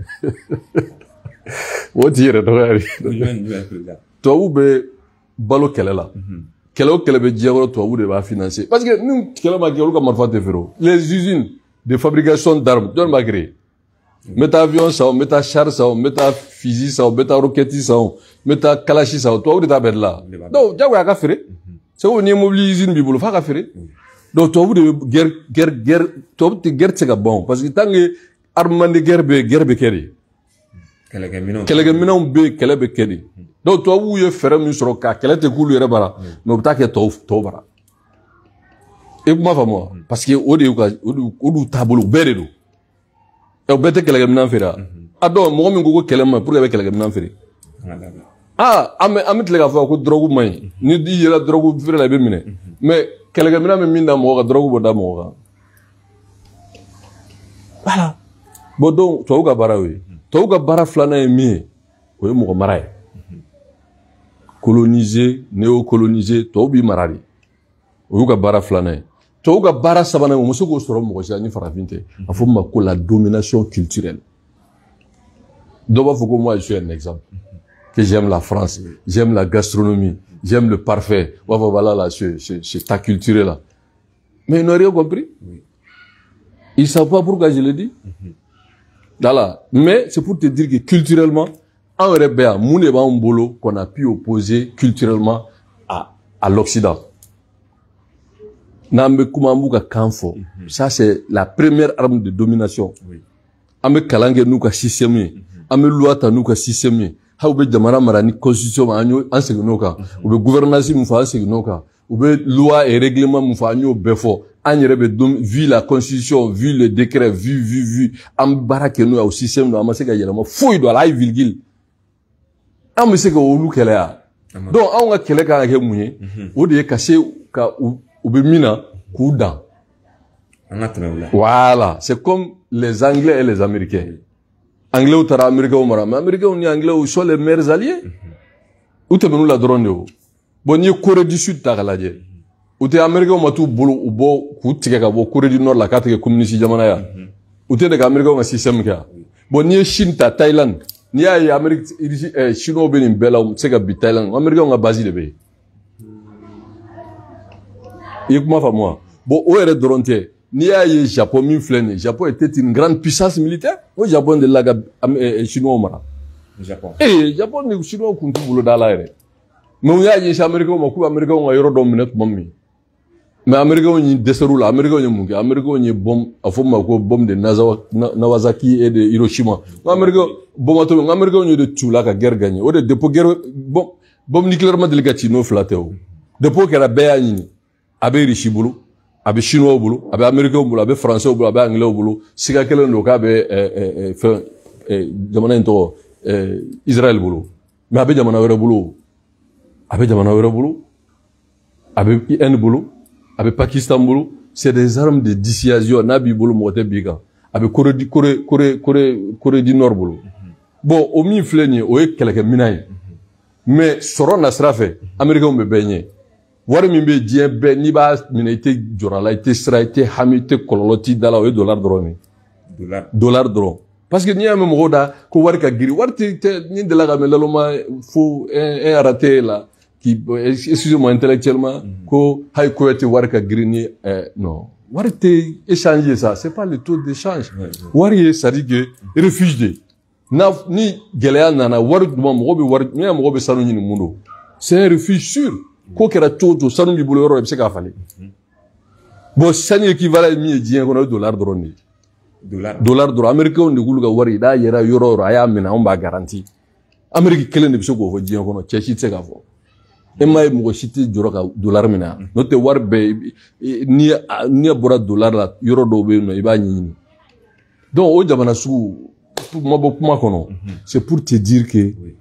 mɔgɔ t'i yɛrɛ dɔgɔya de tubabu bɛ balo kɛlɛ la kɛlɛ o kɛlɛ bɛ diɲɛ kɔnɔ tubabu de b'a financer parce que ni kɛlɛ ma kɛ olu ka marifa tɛ feere o les usines de fabrication d'armes jɔn b'a créer n bɛ taa avion san o n bɛ taa char san o n bɛ taa fusil san o n bɛ taa roquette san o n bɛ taa kalashi san o tubabu de t'a bɛɛ de la donc diyagoya a ka feere c'est comme ni mobili usine b'i bolo f'a ka feere donc tubabu de bɛ guerre guerre guerre tubabu tɛ guerre tɛ se ka ban parce que tant que armement de guerre bɛ guerre bɛ kɛ de kɛlɛkɛminɛnw bɛ yen kɛlɛ bɛ kɛ de donc tubabuw ye fɛɛrɛ min sɔrɔ ka kɛlɛ tɛ k'ulu yɛrɛ bara mais u bɛ taa kɛ tɔw tɔw bara e kuma faamu wa parce que o de y'u ka o d'u taabolo bɛɛ de don ɛ o bɛɛ tɛ kɛlɛkɛminɛn feere a dɔn mɔgɔ min ko ko kɛlɛ ma ɲi pour que a bɛ kɛlɛkɛminɛn feere ah an bɛ an bɛ tile k'a fɔ ko drogue ma ɲi ni i yɛlɛ drogue feere la i bɛ minɛ mais kɛlɛkɛminɛn bɛ min da mɔgɔ kan drogue b'o da mɔgɔ kan voilà bon donc tubabu ka baara y'o ye tubabu ka baara filanan ye min ye o ye mɔgɔ mara ye coloniser néocoloniser tubabu b'i mara de o y'u ka baara filanan ye tubabu ka baara sabanan ye o ma se k'o sɔrɔ mɔgɔ si la ni farafin tɛ a fɔ ma ko la domination culturelle dɔ b'a fɔ ko moi je suis un exemple que j'aime la France j'aime la gastronomie j'aime le parfait on va voir voilà là c'est c'est ta culture là mais ils n'ont rien compris ils savent pas pourquoi je le dis voilà mais c'est pour te dire que culturellement en rebelle mun de b'an bolo qu'on a pu opposer culturellement à à l'Occident n'an bɛ kuma an b'u ka kan fɔ ça c'est la première arme de domination an bɛ kalan kɛ n'u ka système ye an bɛ loi ta n'u ka système ye hali u bɛ jamana mara ni constitution ma an y'o an segin n'o kan u bɛ gouvernance min fɔ an segin n'o kan u bɛ loi et règlement min fɔ an y'o bɛɛ fɔ an yɛrɛ bɛ don vu la constitution vu le décret vu vu vu an bɛ baara kɛ n'o ye o système don an ma se ka yɛlɛma foyi don a la hali virgule an bɛ se ka olu kɛlɛya donc anw ka kɛlɛ kan ka kɛ mun ye o de ye ka se ka u u bɛ min na k'u dan voilà c'est comme les Anglais et les Américains Anglais taara Américains mara mais Américains ni Anglais sont les meilleurs alliés u tɛmɛn'u la dɔrɔn de o bon n'i ye Corée du Sud ta k'a lajɛ u tɛ Américains ma t'u bolo u bɔ k'u tigɛ ka bɔ Corée du Nord la k'a tɛ kɛ communiste jamana ya u tɛ de ka Américains ka système kɛ bon n'i ye Chine ta Thaïlande n'i y'a ye Amérique eh, Chinois bɛ nin bɛɛ la u tɛ se ka bi Thaïlande Américains ka base de bɛ yen i ye kuma faamu wa bon o yɛrɛ dɔrɔn tɛ n'i y'a ye Japon min filɛ nin ye Japon était une grande puissance militaire o Japon de la ka eh, Chinois mara Japon eh Japon ni Chinois kun t'u bolo da la yɛrɛ mais u y'a ɲɛsin Américains ma k'u Américains ka yɔrɔ dɔ minɛ tuma min mais Américains ye dɛsɛr'u la Américains ye mun kɛ Américains ye bombe a fɔ ma ko bombe de Nagasaki et de Hiroshima Américains bombato Américains ye de tu la ka guerre gagner o de depuis guerre bombe bombe nucléaire ma deli ka ci n'o fila tɛ o depuis kɛra bɛɛ y'a ɲini a bɛ Russie bolo a bɛ Chinois bolo a bɛ Américains bolo a bɛ Français bolo a bɛ Anglais bolo siga kelen don k'a bɛ fɛn jamana in tɔgɔ Israël bolo mais a bɛ jamana wɛrɛ bolo a bɛ jamana wɛrɛ bolo a bɛ I N bolo a bɛ Pakistan bolo c'est des armes de dissuasion n'a b'i bolo mɔgɔ tɛ b'i kan a bɛ Corée du Corée Corée Corée Corée du Nord bolo bon o min filɛ nin ye o ye kɛlɛkɛminɛn ye mais sɔrɔ na sira fɛ Américains bɛ bɛɛ ɲɛ wari min bɛ diɲɛ bɛɛ n'i b'a minɛ i tɛ jɔrɔ a la i tɛ siran i tɛ hami i tɛ kɔlɔlɔ t'i da la o ye dollar dɔrɔn de dollar dollar dɔrɔn parce que n'i y'a mɛn mɔgɔw da ko wari ka girin wari tɛ tɛ ni delila ka mɛn laloma fo un araté la qui excusez-moi intellectuellement ko hali ko tɛ wari ka girin ni non wari tɛ échanger ça c'est pas le taux d'échange wari ye c'est à dire que refuge de n'a ni gɛlɛya nana wari duma mɔgɔ bɛ wari ni mɔgɔ bɛ sanu ɲini mun don c'est un refuge sûr ko kɛra cogo o cogo sanu b'i bolo yɔrɔ i bɛ se k'a falen bon sanu équivalent ye min ye diɲɛ kɔnɔ o ye dollar dɔrɔn de ye dollar dollar dɔrɔn Américains de k'ulu ka wari n'a yera yɔrɔ o yɔrɔ a y'a minɛ anw b'a garanti Amérique kelen de bɛ se k'o fɔ diɲɛ kɔnɔ cɛ si tɛ se k'a fɔ e m'a ye mɔgɔ si tɛ jɔrɔ ka dollar minɛ yan n'o tɛ wari bɛɛ n'i n'i bɔra dollar la yɔrɔ dɔw bɛ yen nɔ i b'a ɲɛɲini donc o jamana sugu ma bɔ kuma kɔnɔ c'est pour te dire que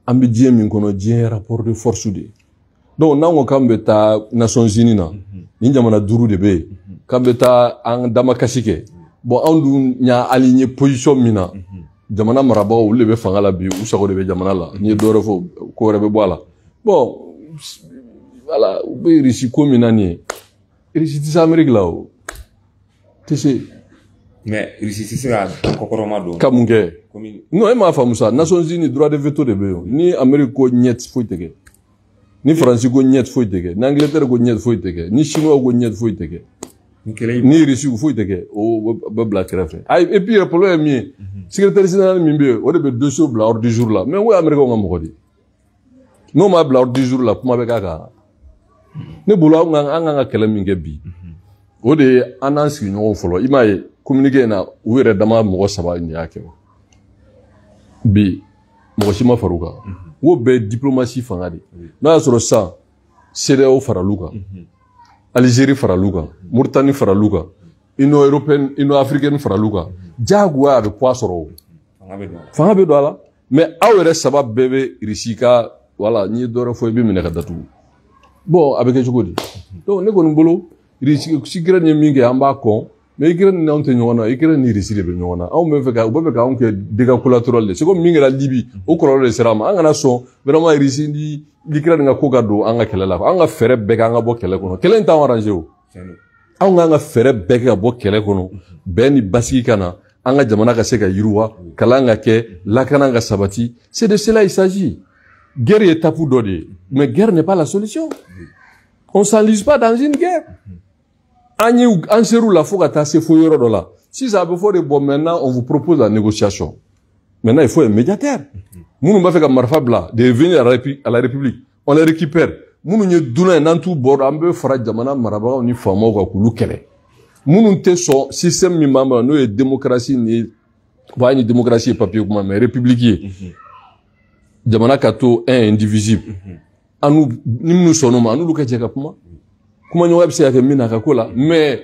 an bɛ diɲɛ min kɔnɔ diɲɛ rapport de force de donc n'an ko k'an bɛ taa Nations Unies na ni jamana duuru de bɛ yen k'an bɛ taa an damakasi kɛ bon anw dun y'a aligné position min na jamana marabagaw olu de bɛ fanga la bi u sago de bɛ jamana la n'i ye dɔ wɛrɛ fɔ ko wɛrɛ bɛ bɔ a la bon voilà u bɛ Russie ko min na nin ye Russie tɛ se Amérique la o tɛ se. mais Russie tɛ se ka kɔkɔrɔma don. ka mun kɛ non e m'a faamu sa Nations Unies droit de veto de bɛ yen ni Amérique ko ɲɛti foyi tɛ kɛ ni Faransi ko ɲɛti foyi tɛ kɛ ni Angleterre ko ɲɛti foyi tɛ kɛ ni Chinois ko ɲɛti foyi tɛ kɛ ni Russie ko foyi tɛ kɛ o bɛ bila kɛrɛfɛ ayi et puis problème ye min ye secrétaire général min bɛ yen o de bɛ dossier bila ordre du jour la mais o ye Américain ka mɔgɔ de ye n'o m'a bila ordre du jour la kuma bɛ k'a kan ne bolo an kan ka kɛlɛ min kɛ bi o de ye an n'an sigi ɲɔgɔn fɔlɔ i m'a ye communiqué in na u yɛrɛ dama mɔgɔ saba nin y'a kɛ bi mɔgɔ si ma far'u kan o bɛɛ ye diplomatie fanga de n'a y'a sɔrɔ sisan C D A O faral'u kan Algérie faral'u kan Mauritanie faral'u kan Union européenne Union africaine faral'u kan diyagoya a bɛ poids sɔrɔ o fanga bɛ don a la mais aw yɛrɛ saba bɛɛ bɛ Russie ka voilà n'i ye dɔ wɛrɛ fɔ i bɛ minɛ ka datugu bon a bɛ kɛ cogo di donc ne kɔni bolo Russie Ukraine ye min kɛ an b'a kɔn mais Ukraine ni anw tɛ ɲɔgɔn na Ukraine ni Russie de bɛ ɲɔgɔn na anw bɛ fɛ ka u bɛ fɛ k'anw kɛ dégâts collatéraux de c'est comme min kɛra Libye o kɔlɔlɔ de sera an ma an kana sɔn vraiment Russie ni Ukraine ka ko ka don an ka kɛlɛ la an ka fɛɛrɛ bɛɛ kɛ an ka bɔ kɛlɛ kɔnɔ kɛlɛ in t'anw arrangé o anw k'an ka fɛɛrɛ bɛɛ kɛ ka bɔ kɛlɛ kɔnɔ bɛn ni basigi ka na an ka jamana ka se ka yiriwa kalan ka kɛ lakana ka sabati c'est de cela il s'agit guerre ye étape dɔ de ye mais guerre n'est pas la solution on s'enlise pas dans une guerre an ye an ser'u la fo ka taa se fo yɔrɔ dɔ la sisan a bɛ fɔ de bon maintenant on vous propose la négociation maintenant il faut un médiateur minnu b'a fɛ ka marifa bila de venir à la République on les récupère minnu ye dunan ye n'an t'u bɔ an bɛ fara jamana marabagaw ni faamaw kan k'olu kɛlɛ minnu tɛ sɔn système min b'an bolo n'o ye démocratie ni bon an ye démocratie ye papier kuma mais république ye jamana ka to un indivisible an n'u ni minnu sɔnn'o ma an n'olu ka jɛ ka kuma kuma ɲɔgɔnya bɛ se ka kɛ min na a ka ko la mais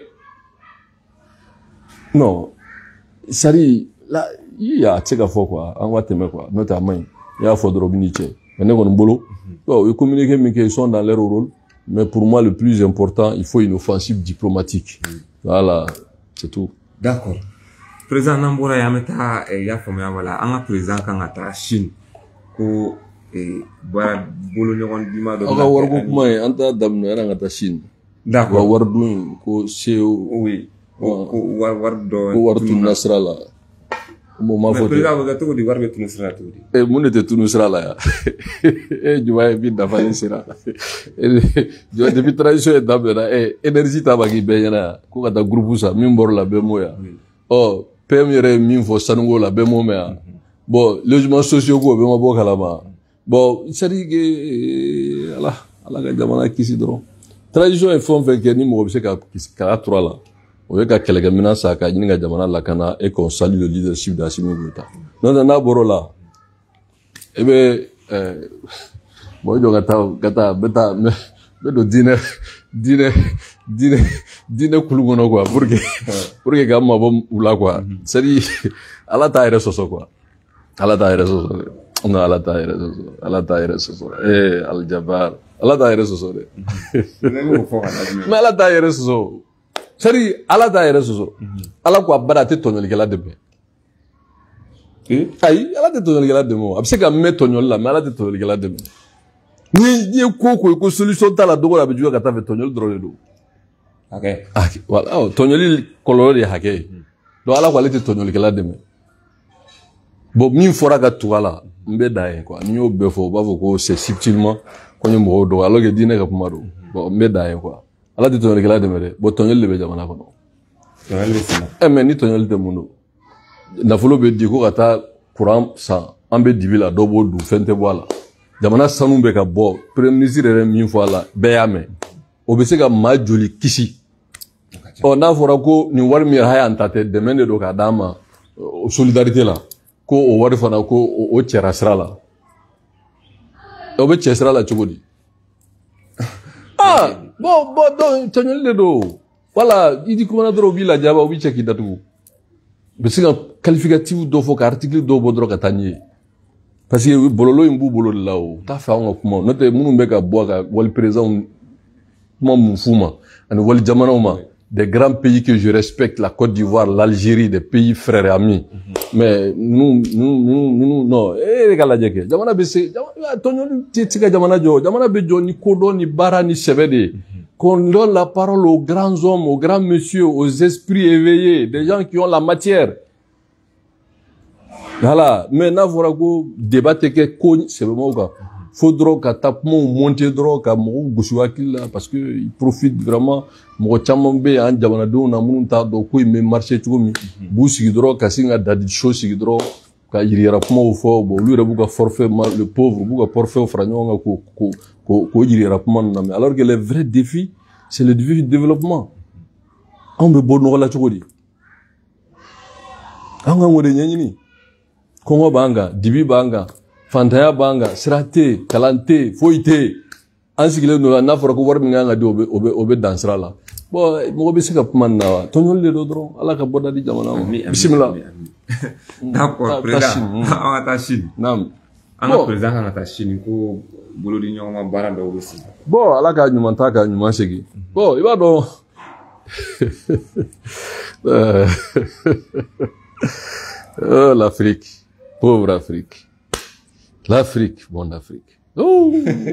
non sari la i y'a tɛ se ka fɔ quoi an ka tɛmɛ quoi n'o tɛ a man ɲi i y'a fɔ dɔrɔn u bɛ n'i cɛ mais ne kɔni bolo u ye communiqué min kɛ ils sont dans leur rôle mais pour moi le plus important il faut une offensive diplomatique voilà c'est tout. d'accord président n'an bɔra yen an bɛ taa i y'a faamuya wala an ka président kan ka taa Chine ko baara bolo ɲɔgɔn dima dɔ. aw ka wariko kuma ye an t'a daminɛ yanni an ka taa Chine. d'accord wa wari dun ko C E O. oui ko wari dɔ. ko wari tununa sira la. bon ma fɔ ten. mais président bɛ kɛ cogo di wari bɛ tunu sira la cogo di. ee mun de tɛ tunu sira la yan ee juma ye bi dafa ni sira juma depuis transition ye daminɛna ee énergie ta b'a k'i bɛɛ ɲɛna yan ko ka taa groupe sa min bɔr'o la bɛɛ m'o yan ɔ P M yɛrɛ ye min fɔ sanuko la bɛɛ m'o mɛn yan bon logements sociaux ko o bɛɛ ma bɔ kalama bon c'est à dire que ala ala ka jamana kisi dɔrɔn transition ye fɛn o fɛn kɛ ni mɔgɔ bɛ se ka k'a turu a la o ye ka kɛlɛkɛminɛn san ka ɲini ka jamana lakana et qu'on salue le leadership d'Assimi Goïta n'o tɛ n'a bɔr'o la e bɛ ɛɛ bon i jɔ ka taa ka taa n bɛ taa n bɛ don diinɛ diinɛ diinɛ diinɛ kulu kɔnɔ quoi pour que pour que k'an mabɔ u la quoi c'est à dire ala t'a yɛrɛ sɔsɔ quoi ala t'a yɛrɛ sɔsɔ dɛ non ala t'a yɛrɛ sɔsɔ ala t'a yɛrɛ sɔsɔ ee alijabar ala t'a yɛrɛ sɔsɔ dɛ mais ala t'a yɛrɛ sɔsɔ c'est à dire ala t'a yɛrɛ sɔsɔ ala ko a bada a tɛ tɔɲɔlikɛla dɛmɛ ayi ala tɛ tɔɲɔlikɛla dɛmɛ o a bɛ se ka mɛn tɔɲɔli la mais ala tɛ tɔɲɔlikɛla dɛmɛ ni n'i ye ko ko ye ko solution t'a la dogo la a bɛ juguya ka taa fɛ tɔɲɔli dɔrɔn de don hakɛ voilà tɔɲɔli kɔlɔlɔ de ye hakɛ ye donc ala ko ale tɛ tɔɲɔlikɛla dɛmɛ bon min fɔra ka tugu a la n bɛ dan ye quoi ni y'o bɛɛ fɔ u b'a fɔ ko c'est subtilement ko n ye mɔgɔw dɔgɔ alors que diinɛ ka kuma don bon n bɛ dan ye quoi ala tɛ tɔɲɔlikɛla dɛmɛ dɛ bon tɔɲɔli de bɛ jamana kɔnɔ tɔɲɔli bɛ sen na eh mais ni tɔɲɔli tɛ mun don nafolo bɛ di ko ka taa courant san an bɛ dibi la dɔw b'o dun fɛn tɛ bɔ a la jamana sanu bɛ ka bɔ premier ministre yɛrɛ min fɔ a la bɛɛ y'a mɛn o bɛ se ka maa joli kisi ɔ n'a fɔra ko nin wari min yɛrɛ haya an ta tɛ dɛmɛ de don k'a d'an ma solidarité la ko o wari fana ko o cɛra sira la o bɛ cɛ sira la cogo di ah bon bon donc tɔɲɔli de don wala i di kumana dɔrɔn u b'i lajaba u b'i cɛ k'i datugu u bɛ se ka qualificatif dɔ fɔ ka article dɔw bɔ dɔrɔn ka taa n'i ye parce que bololo imbu bololo là o ta fa on kuma no te munu be ka bo ka wal président mo mufuma ani wal jamana ma des grands pays que je respecte, la Côte d'Ivoire, l'Algérie, des pays frères et amis. Mm-hmm. Mais nous, nous, nous, nous, non. Eh, les gars, là, j'ai jamana bese, jamana, tonyo, tika jamana jo, jamana bejo, ni kodo, ni bara, ni chevede. Qu'on donne la parole aux grands hommes, aux grands messieurs, aux esprits éveillés, des gens qui ont la matière. Voilà. Maintenant, voilà, go, débattre que, c'est vraiment, quoi. Faudra qu'à tapement monter droit qu'à mon gouchouakil parce que il profite vraiment mon chamambe en jamanado na munta do ko me marché tout mi bousi droit qu'à singa dadi chose droit qu'à iriera kuma au fort bon lui rebuka forfait le pauvre buka forfait au fragnon ko ko ko ko iriera kuma na alors que le vrai défi c'est le défi du développement on be bonno la chokodi anga ngode nyanyini kongo banga dibi banga fantaya banga sirate kalante foite ansigile no na fora ko war mi nga di obe obe obe dansra la bo mo be sika man na to ñol le do dro ala ka boda di jamana bismillah d'accord président on ta chine nam ana président ana ta chine ko bolo di ñoma bara do aussi bo ala ka ñuma ta ka ñuma segi bo iba do oh l'Afrique pauvre Afrique. L'Afrique, bonne Afrique. Oh!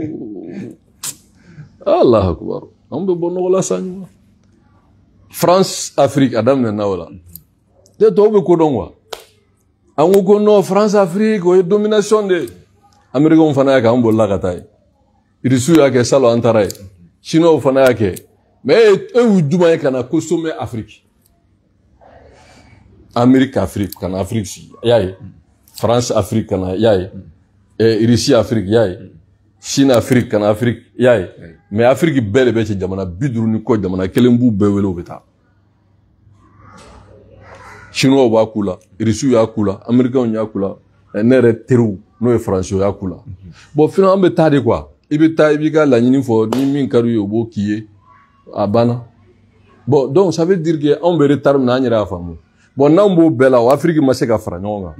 Allah Akbar. On be bonno la sanwa. France, Afrique, Adam na nawala. De to be ko donwa. Angu ko no France, Afrique, o domination de America on fana ka on bolla katay. Irisu ya ke salo antaray. Chino on fana ke. Mais e wu duma kana consommer Afrique. America, Afrique, kana Afrique si. Yaye. France, Afrique, kana yaye. Et Russie Afrique yaye Chine Afrique kana Afrique yaye mais Afrique belle be ci jamana bidru ni ko jamana kelembu be welo beta Chinois ba kula Russie ya kula Américain ya kula nere teru no e français ya kula bon finalement be tade quoi ibe ta ibi ga la nyini fo ni min karu yo bo kiye abana bon donc ça veut dire que on be retard na nyira famu bon nambo bela o Afrique ma se ka fra nyonga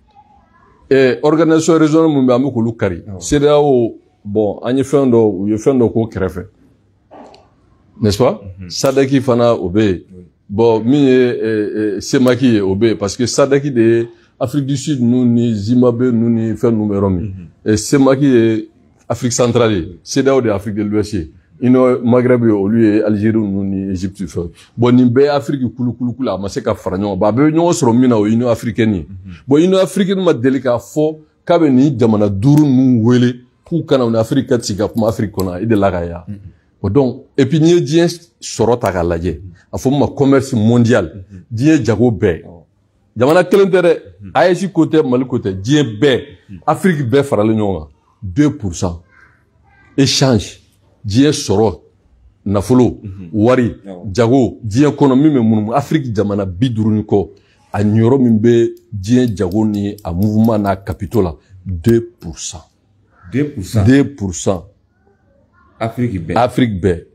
et organisation régionale mun be amuko lukari c'est là où bon ani fendo ou fendo ko krefe n'est-ce pas mm -hmm. Sadaki fana obé bon mi e semaki obé parce que Sadaki de Afrique du Sud nous ni Zimbabwe nous ni fait numéro mi et semaki est Afrique centrale c'est là où de Afrique de l'Ouest ino Maghreb au lieu Algérie nous ni Égypte fait bon ni be Afrique kulu kulu kula ma se ka franyo ba be nyo soro mina o ino africaine bon ino africaine ma delika fo ka be ni jamana duru nu wele ku kana na Afrique tsiga kuma Afrique kona ide la ya bon donc et puis ni dien soro ta kalaje afo ma commerce mondial dien jago be jamana kelentere ayesi côté mal côté dien be Afrique be farale nyonga deux pour cent échange diɲɛ sɔrɔ nafolo wari jago diɲɛ kɔnɔ min bɛ munun Afrique jamana bi duuru ni kɔ a ɲɔrɔ min bɛ diɲɛ jago ni a mouvement n'a capitaux la deux pour cent deux pour cent deux pour cent Afrique bɛɛ Afrique bɛɛ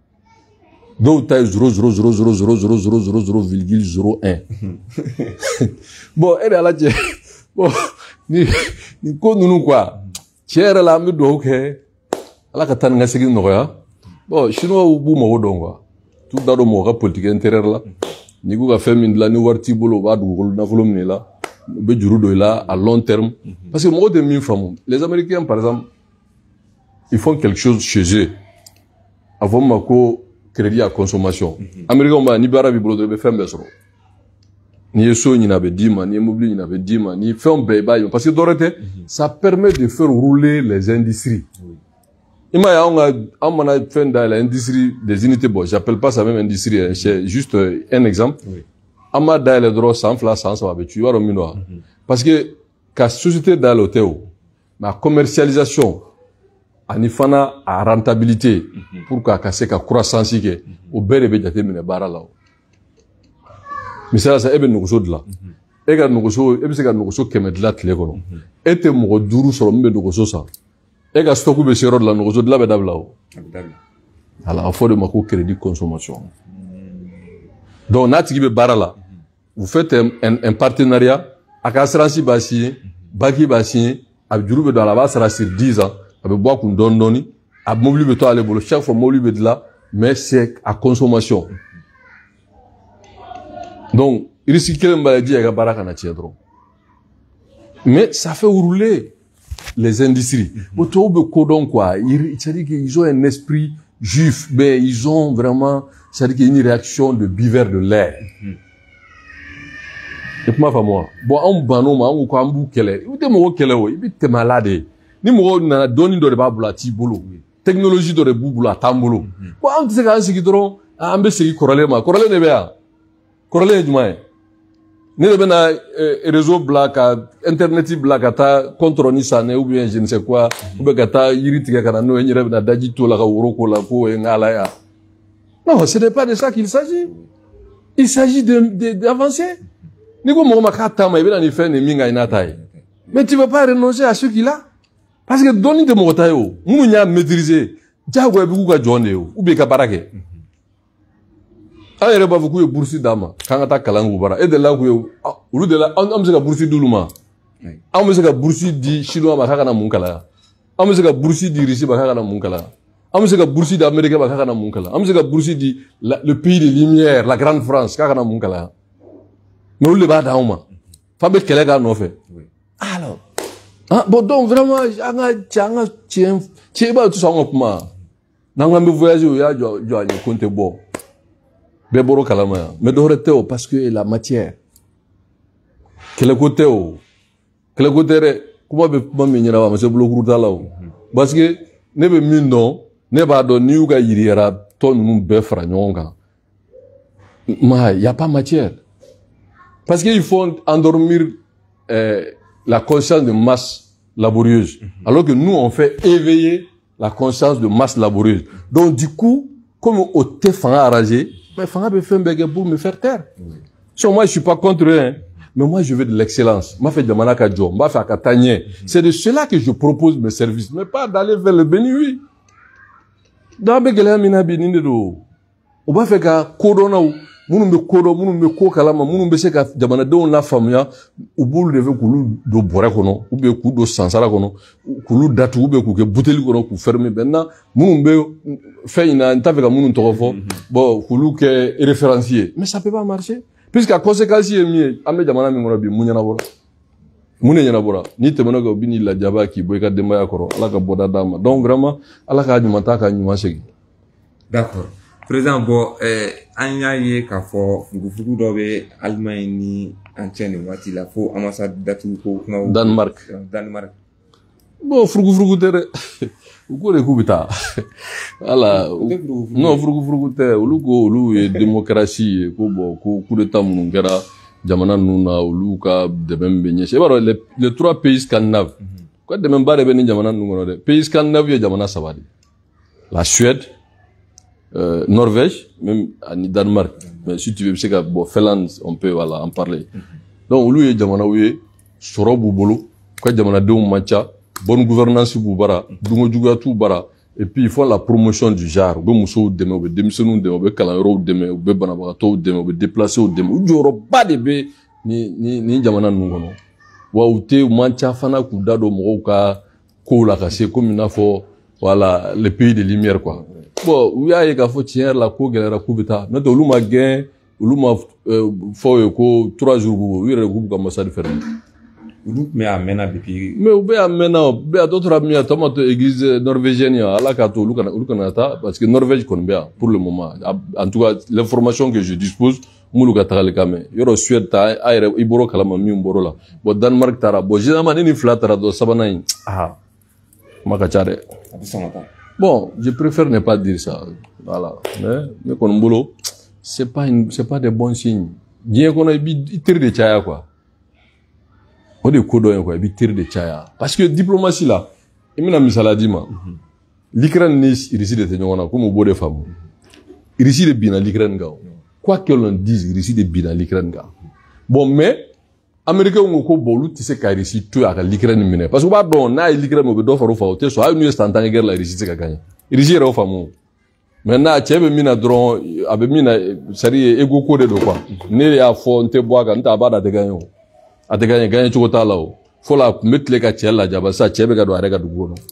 dɔw ta ye zéro zéro zéro zéro zéro zéro zéro zéro zéro virgule zéro un bon e de ala cɛ bon ni ni ko ninnu quoi tiɲɛ yɛrɛ la an bɛ dugawu kɛ ala ka tan nga segi noya bon chinois bu mo don quoi tout dado mo ka politique intérieure la ni ko ka fait min la ni warti bolo ba dugol na folo min la be juru do la à long terme parce que mo de min famu les américains par exemple ils font quelque chose chez eux avant mako crédit à consommation américain ba ni bara bi bolo de be fembe soro ni eso ni na be dima ni immobilier ni na be dima ni fait be ba parce que dorete ça permet de faire rouler les industries. Il m'a fait dans l'industrie des unités, bon, j'appelle pas ça même industrie, hein, c'est juste euh, un exemple. Oui. Ama dans les droits sans flash, sans savoir, tu vois, parce que, la société dans l'hôtel, ma commercialisation, anifana à rentabilité, mm -hmm. pour qu'à casser qu'à croissance, au bel et bien, j'étais mené barra là. Mais ça, ça, ebe nous de là. Et quand nous sommes, ebe c'est quand nous sommes, qu'elle met de là, tu l'es connu. Et t'es mon douru sur le même de ça. Et quand stock be sero la nous de là, be dabla. Alors, il faut de mako crédit consommation. Donc, nati be barala. Vous faites un, un, un partenariat, à assurance bassi, baki bassi, a juru be do la ba sera sur dix ans a be boire kun don doni a mobile be to aller bolo chaque fois mobile be de là mais c'est à consommation donc risque kelen ba di ga baraka na tiedro mais ça fait rouler les industries auto be codon quoi c'est-à-dire qu'ils ont un esprit juif mais ils ont vraiment c'est-à-dire qu'il y a une réaction de buveur de lait et puis ma femme moi bon on bano ma on ko ambu kele ou te mo kele o ibi te malade ni mo na doni do de babula ti bolo technologie do de bubula tambolo bon on se ka sigi dron ambe sigi korale ma korale ne be ya korale juma ne de na réseau black internet black ta contrôle ni ça ne ou bien je ne sais quoi ou be kata yiri tiga kana no nyere na daji to la ka woro ko la ko e ngala ya non ce n'est pas de ça qu'il s'agit il s'agit de d'avancer ni ko mo makata ma ibena ni fe ne minga inatai mais tu vas pas renoncer à ce qu'il a parce que doni de mo tayo mu nya maîtriser jago e bi ku ka jonde ou be ka barake ayere ba ku e bourse dama kanga ta kalangu bara e de la ku ulu de la am se ka bourse duluma am se ka bourse di chinois ba kaka na mun kala am se ka bourse di russe ba kaka na mun kala am se ka bourse di américain ba kaka na mun kala am se ka bourse di le pays de lumière la grande France kaka na mun kala mais où le bas d'auma fabrique quel est no fait alors ah bon donc vraiment anga changa tien tie ba tout ça on kuma nanga me voyager ya jo jo ani compte bo be boro kalama mais dorete parce que la matière quel côté o quel côté comment be mami nyira ba monsieur bloku tala o parce que ne be min non ne ba do ni uga yiriera ton nu be fra nyonga ma y a pas matière. Parce qu'il faut endormir euh, la conscience de masse laborieuse. Mm-hmm. Alors que nous, on fait éveiller la conscience de masse laborieuse. Donc, du coup, comme au thé fanga arrangé, mais fanga peut faire un bégué pour me faire taire. Mm-hmm. So, moi, je suis pas contre eux, hein, mais moi, je veux de l'excellence. Moi, fait de manaka job, moi, fait katanye. Mm-hmm. C'est de cela que je propose mes services, mais pas d'aller vers le béni, oui. Dans bégué, mina béni, on va faire ka kodona ou. Munu be kodo munu be ko kalama munu be se ka jamana denw la famuya u bulu de fe kulu do bore kono ou be ku do sansara kono kulu datu ou be ku ke bouteille kono ku fermer benna munu be feina nta fe ka munu to fo bon kulu ke référencier mais ça peut pas marcher puisque la conséquence est mieux ambe jamana mi ngono bi munya na bora mune nyana bora ni te mono go bini la jaba ki boy ka demba ya koro ala ka boda dama donc vraiment ala ka nyuma ta ka nyuma segi d'accord. Président bon euh anya ye ka fo fugu do be Allemagne ni antenne wati la fo ambassade datu ko no Danemark Danemark bon fugu fugu tere ko le kubita ala non fugu fugu te ulu ko ulu e démocratie ko bo ko coup d'état mun ngara jamana nuna ulu ka de membe nyese baro les les trois pays scandinaves ko de membe bare be ni jamana nuno de pays scandinaves jamana sabadi la Suède Euh, Norvège, même à Danemark. Mais si tu veux, c'est que bon, Finlande, on peut voilà en parler. Mm-hmm. Donc, lui, jamana oui, soro bubolo, quoi jamana de matcha, bonne gouvernance bubara, dungo juga tout bara. Et puis ils font la promotion du genre. Be muso deme, be demisonu deme, be kalangero deme, be banabagato deme, be déplacer deme. Ujoro ba de be ni ni ni jamana nungono. Wa ute matcha fana kudado mo ka ko la kase comme une fois voilà le pays de lumière quoi. Bon, oui, il y a faut tirer la cour, la coubita. Notre ouluma gain, ouluma faut que trois jours oui, le groupe comme ça de faire. Mais amena depuis. Mais ou bien amena, bien d'autres amis à tomate église norvégienne à la cato, Lucanata, parce que Norvège connaît bien pour le moment. En tout cas, l'information que je dispose, mouluka le kame. Yoro Suède ta aire iboro kalama mi umboro la. Bon Danemark tara, bon généralement ni flatara do sabanaï. Ah, makachare. Bon, je préfère ne pas dire ça. Voilà. Mais, mais qu'on boulot, c'est pas une, c'est pas des bons signes. Bien qu'on ait il tire de chaya, quoi. On dit kodo, quoi, il tire de chaya. Parce que diplomatie, là, il m'a mis ça la dima. L'Ukraine n'est, il réussit de tenir, comme au beau des femmes. Il réussit de bien à l'Ukraine, gars. Quoi que l'on dise, il réussit de bien à l'Ukraine, gars. Bon, mais, Américains ont ko bolu tise ka réussi tout à l'Ukraine mine parce que ba don na l'Ukraine mo be do faru fa so ay nu stantan guerre la réussi ka gagner réussi ra fa mo maintenant chebe mina dron abe mina sari ego ko de do quoi ne ya fo nte boaga nta ba da de gagner a de gagner gagner chuko ta lawo fola metle ka cɛ la jaba sa cɛ bɛ ka don a yɛrɛ ka dugu kɔnɔ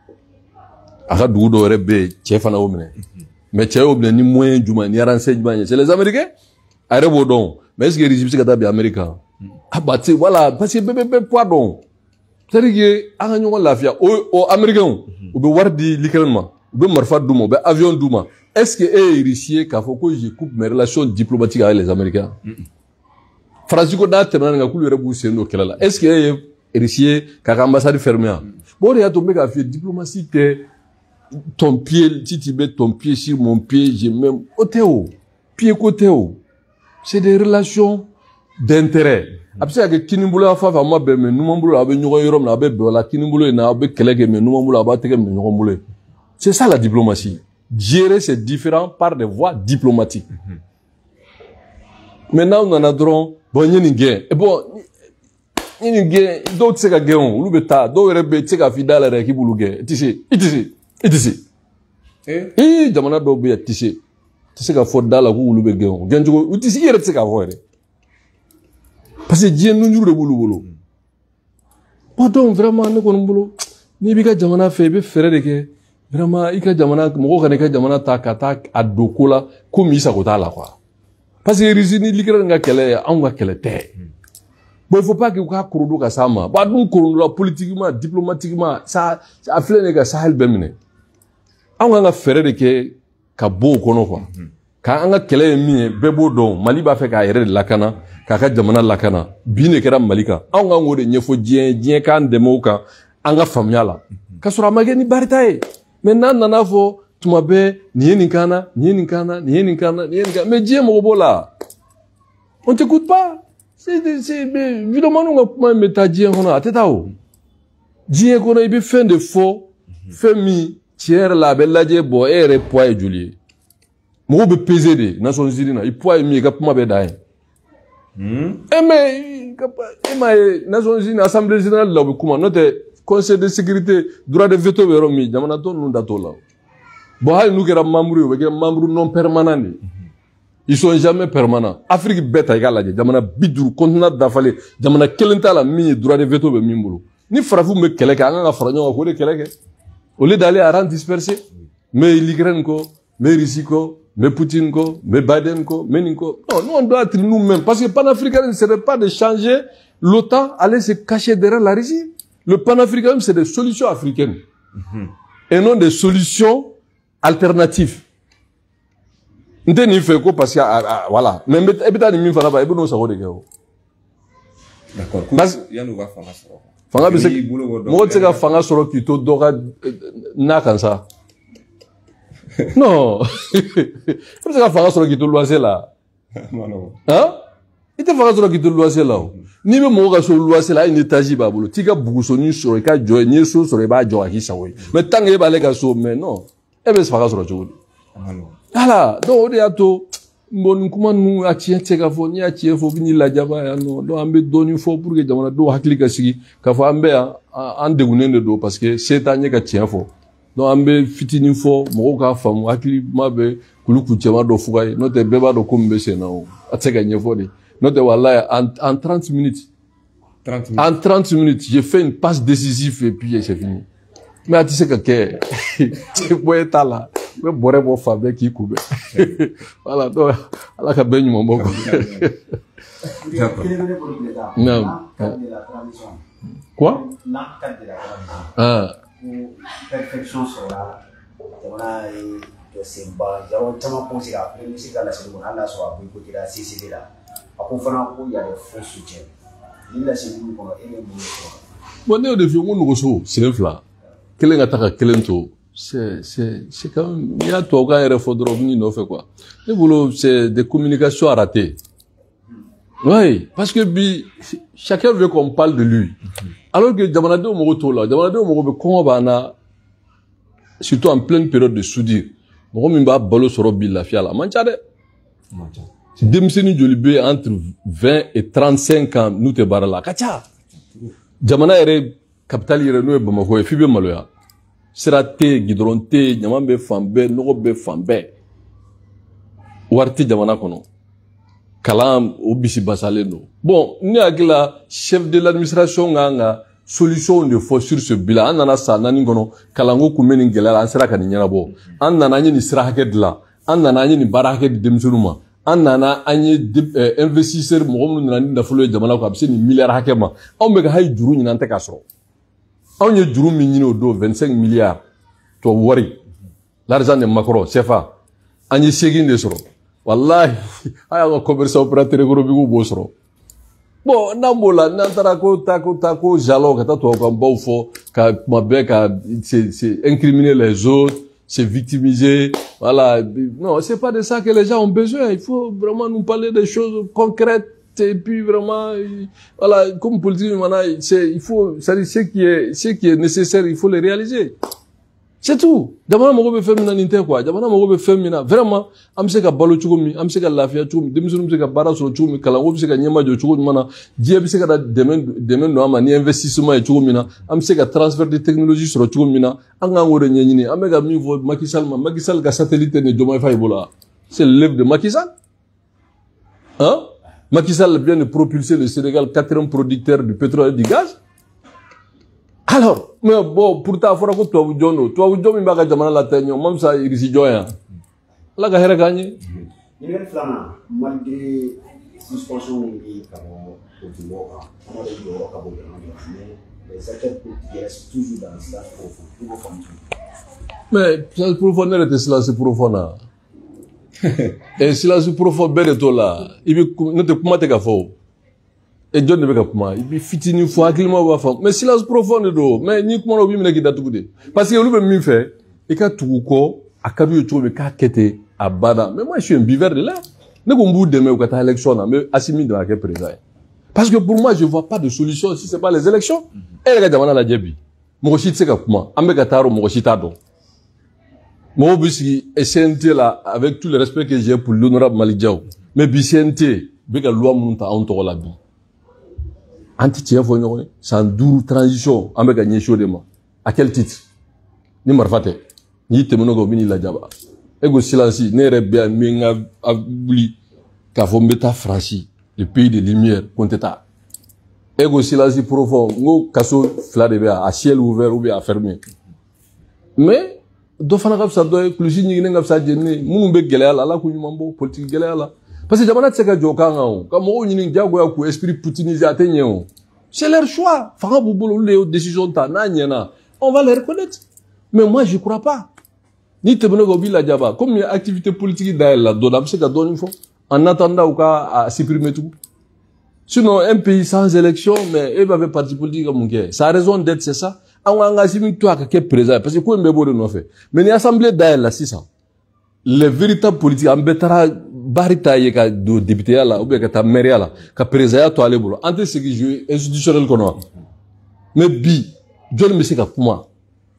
a ka dugu dɔ yɛrɛ bɛ yen cɛ fana y'o minɛ mais cɛ y'o minɛ ni moyen jumɛn ni renseignement jumɛn ye c'est les Américains a yɛrɛ b'o dɔn mais est-ce que régime bɛ se ka taa bin Amérique kan ah bah tu voilà parce que bɛɛ bɛ poids dɔn c'est-à-dire que an ka ɲɔgɔn lafiya o o Américains u bɛ wari di l'Ukraine ma u bɛ marifa d'u ma u bɛ avion d'u ma est-ce que e ye réussir k'a fɔ ko je coupe mes relations diplomatiques avec les Américains Faransi ko n'a tɛmɛna nin kan k'olu yɛrɛ b'u sen don kɛlɛ la est-ce que e ye réussir k'a ka ambassade fermer yan bon o de y'a to n bɛ k'a f'i ye diplomatie tɛ ton pied si tu mets ton pied sur mon pied je mets o tɛ o pied ko tɛ o c'est des relations d'intérêt a bɛ se ka kɛ kinibolo y'a fa fɛ a ma bɛn mais numan bolo a bɛ ɲɔgɔn ye yɔrɔ min na a bɛ bɛn o la kinibolo in na a bɛ kɛlɛ kɛ mais numan bolo a b'a tɛgɛ minɛ ɲɔgɔn bolo c'est ça la diplomatie gérer c'est différent par des voies diplomatiques maintenant on en a dɔrɔn bon n ye nin gɛn et bon n ye nin gɛn dɔw tɛ se ka gɛn o olu bɛ taa dɔw yɛrɛ bɛ yen i tɛ se k'a f'i da la yɛrɛ k'i b'olu gɛn i tɛ se i tɛ se i tɛ se ee jamana dɔw bɛ yen i tɛ se i tɛ se ka fɔ da la k'olu bɛ gɛn o gɛn cogo i tɛ se i yɛrɛ tɛ se k'a fɔ yɛrɛ parce que diɲɛ nunjuru de b'olu bolo bon donc vraiment ne kɔni bolo n'i b'i ka jamana fɛ i bɛ fɛɛrɛ de kɛ vraiment i ka jamana mɔgɔw kana i ka jamana ta ka taa a don ko la komi i sago t'a la quoi parce que Russie ni l'Ukraine ka kɛlɛ ye anw ka kɛlɛ tɛ bon il faut pas que u k'a korodon ka s'a ma bon a dun korodonla politiquement diplomatiquement ça a filɛ nin ye ka Sahel bɛɛ minɛ anw kan ka fɛɛrɛ de kɛ ka bɔ o kɔnɔ quoi ka an ka kɛlɛ ye min ye bɛɛ b'o dɔn Mali b'a fɛ k'a yɛrɛ de lakana k'a ka jamana lakana bin de kɛra Mali kan anw kan k'o de ɲɛfɔ diɲɛ diɲɛ k'an dɛmɛ o kan an ka faamuya la ka sɔrɔ a ma kɛ ni barita ye mais n'an nana fɔ tuma bɛɛ nin ye nin kan na nin ye nin kan na nin ye nin kan na nin ye nin kan mais diɲɛ mago b'o la on t'écoute pas c'est c'est vidéomaniw ka kuma in bɛ taa diɲɛ kɔnɔ a tɛ taa o diɲɛ kɔnɔ i bɛ fɛn de fɔ fɛn min tiɲɛ yɛrɛ la a bɛ lajɛ bɔn e yɛrɛ poids ye joli ye mɔgɔw bɛ peser de Nations Unies na i poids ye min ye i ka kuma bɛ dan ye e mais e m'a ye Nations Unies Assemblée générale la u bɛ kuma n'o tɛ Conseil de sécurité droit de veto bɛ yɔrɔ min jamana tɔ ninnu da t'o la bon hali n'u kɛra membre ye u bɛ kɛ membre non permanent de ils sont jamais permanents Afrique bɛɛ ta i k'a lajɛ jamana bi duuru continent dafalen jamana kelen t'a la min ye droit de veto bɛ min bolo ni farafinw bɛ kɛlɛ kɛ an kan ka fara ɲɔgɔn kan k'o de kɛlɛ kɛ au lieu d'aller à rang dispersé mais l'Ukraine ko mais Russie ko mais Poutine ko mais Biden ko mais nin ko non nous on doit être nous-mêmes parce que panafricanisme ce n'est pas de changer l'OTAN aller se cacher derrière la Russie le panafricanisme c'est des solutions africaines mm-hmm. et non des solutions alternatives n tɛ nin fɛ ko parce que voilà mais i bɛ taa nin min fana ba i bɛ n'o sago de kɛ o d'accord yan'u ka fanga sɔrɔ fanga bɛ se mɔgɔ tɛ se ka fanga sɔrɔ k'i to dɔ ka n'a kan sa non i bɛ se ka fanga sɔrɔ k'i to luwanse la han i tɛ fanga sɔrɔ k'i to luwanse la o n'i bɛ mɔgɔ ka so luwanse la hali ni étage b'a bolo t'i ka bugusonin sɔrɔ i ka jɔ ye n'i ye so sɔrɔ i b'a jɔ ka k'i sago ye mais tant que e b'ale ka so mais non e bɛ fanga sɔrɔ cogo di voilà donc o de y'a to bon nin kuma ninnu a tiɲɛ tɛ se ka fɔ n'i y'a tiɲɛ fɔ n'i lajaba yan nɔ donc an bɛ dɔɔnin fɔ pour que jamanadenw hakili ka sigi k'a fɔ an bɛ yan an degunnen de don parce que se t'an ye ka tiɲɛ fɔ donc an bɛ fitinin fɔ mɔgɔw k'a faamu hakilima bɛ kulu kuncɛma dɔ fuga ye n'o tɛ bɛɛ b'a dɔn ko min bɛ sen na o a tɛ se ka ɲɛfɔ de n'o tɛ walayi en en trente minutes en trente minutes j'ai fait une passe décisive et puis c'est fini mais a tɛ se ka kɛ bɔ e ta la u bɛ bɔrɛ bɔ fan bɛɛ k'i kunbɛn voilà donc ala ka bɛɛ ɲuman bɔ quoi ah perfection sɔrɔla jamana ye jɔ senba jaraw caman posé a fɛnɛ bɛ se ka laseli kɔnɔ hali n'a sɔrɔ a boycotté C C D la a ko fana ko y a des faux soutiens ni laseli ninnu kɔnɔ e bɛ mun de sɔrɔ bon ne y'o de f'i ye n ko nɔgɔso sen fila kelen ka taa ka kelen to c'est c'est c'est quand même il y a tubabukan yɛrɛ fɔ dɔrɔn min nɔfɛ quoi ne bolo c'est des communications ratées oui parce que bi chacun veut qu'on parle de lui alors que jamanadenw mago t'o la jamanadenw mago bɛ kɔngɔ b'an na surtout en pleine période de soudure mɔgɔ min b'a balo sɔrɔ bi lafiya la a man ca dɛ denmisɛnnin joli bɛ entre vingt et trente-cinq ans n'u tɛ baara la a ka ca jamana yɛrɛ capitale yɛrɛ n'o ye Bamako ye f'i bɛ maloya sira tɛ yen gidɔrɔn tɛ yen ɲama bɛ fan bɛɛ nɔgɔ bɛ fan bɛɛ wari tɛ jamana kɔnɔ kalan o bisi basalen do bon ne akila chef de l'administration nga solution de fo sur ce bilan an nana sa nani kono kalango kumeni gelala an sera kan ɲɛnabɔ an nana ni sira hakɛ dila an nana ni baara hakɛ di denmisɛnninw ma an nana an ye investisseur mɔgɔ minnu nana ni nafolo ye jamana ko a bɛ se ni milliard hakɛ ma anw bɛ ka hayi juru ɲini an tɛ k'a sɔrɔ anw ye juru min ɲini o don vingt-cinq milliards tubabu wari l'argent de Macron C F A an ye segin de sɔrɔ wallahi a y'an ka commerçant opérateur économique b'o sɔrɔ bon n'an b'o la n'an taara ko ta ko ta ko jalon ka taa tubabukan baw fɔ ka kuma bɛɛ ka c'est c'est incriminer les autres c'est victimiser voilà non c'est pas de ça que les gens ont besoin il faut vraiment nous parler des choses concrètes et puis vraiment voilà comme politique maintenant c'est il faut ça dit ce qui est ce qui est nécessaire il faut le réaliser c'est tout jamana mago bɛ fɛn min na nin tɛ quoi jamana mago bɛ fɛn min na vraiment an bɛ se ka balo cogo min an bɛ se ka lafiya cogo min denmisɛnninw bɛ se ka baara sɔrɔ cogo min kalanko bɛ se ka ɲɛma jɔ cogo min na diɲɛ bɛ se ka dɛmɛ dɛmɛ don an ma ni investissement ye cogo min na an bɛ se ka transfert de technologie sɔrɔ cogo min na an k'an k'o de ɲɛɲini an bɛ ka min fɔ Macky Sall ma Macky Sall ka satellite ni Diomaye Faye bolo c'est l'œuvre de Macky Sall hein Macky Sall vient de propulser le Sénégal quatrième producteur du pétrole et du gaz. Alors, mais bon, pourtant, il faut que tu aies un jono. Tu as un jono, mais tu as un jono. Même ça, il y a un jono. Là, tu as un jono. Il y a un jono. Malgré la suspension de les acteurs politiques restent toujours dans le silence profond. Mais le silence profond n'est pas le silence profond. Et le silence profond, ben de toi là, il ne te comment te gaffe. Et John ne veut pas comment. Il dit fitini fois qu'il m'a pas fait. Mais silence profond de dos. Mais ni comment on vit qui date tout de. Parce que lui même mieux fait. Et quand tout quoi, à cabu tu me qu'à quitter à bada. Mais moi je suis un bivert de là. Ne qu'on bout demain ou quand élection là, mais assimile dans laquelle présent. Parce que pour moi je vois pas de solution si c'est pas les élections. Et les gars la djebi. Moi aussi c'est comment. Ambeka taro moi aussi tado. Moi bisiki S N T là avec tout le respect que j'ai pour l'honorable Malick Diaw. Mais B C N T, beka loi mun ta on to la bi. Anti-tiens, c'est un doux transition. On va gagner chaud de moi. À quel titre? Ni marfate. Ni temono ni la jaba. Ego silence. Ne rebia minga abuli. Kafo meta franchi. Le pays de lumière. Conteta. Ego silence profond. Ngo kaso flade bea. À ciel ouvert ou bien à fermé. Mais, do fana kap sa do klusi ni ngi ngap sa jenne. Munu be gele ala la ku nyumambo politique gele ala. Parce que jamana tseka jokanga o comme o nyini jago ya ku esprit poutinisé atenye o c'est leur choix fanga bubulu le décision ta na nyena on va les reconnaître mais moi je crois pas ni te bono go bila jaba comme activité politique d'ailleurs là do dam se ka don info en attendant ou ka à supprimer tout sinon un pays sans élection mais il va faire parti politique comme que sa raison d'être c'est ça on va ngasi toi que président parce que ko mbebo de no fait mais ni assemblée d'ailleurs là six cents les véritables politiques en betara barita ye ka do député là ou bien ka ta maire là ka président to aller bolo entre ce qui joue institutionnel kono mais bi jol me se ka kuma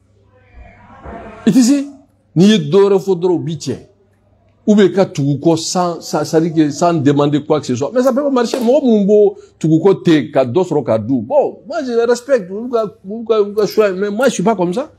ici ni dore fodro bi tien ou bien ka tout ko sans ça ça dit que sans demander quoi que ce soit mais ça peut pas marcher moi mumbo tout ko te ka dosro ka dou bon moi je respecte ou ka ou ka choix mais moi je suis pas comme ça.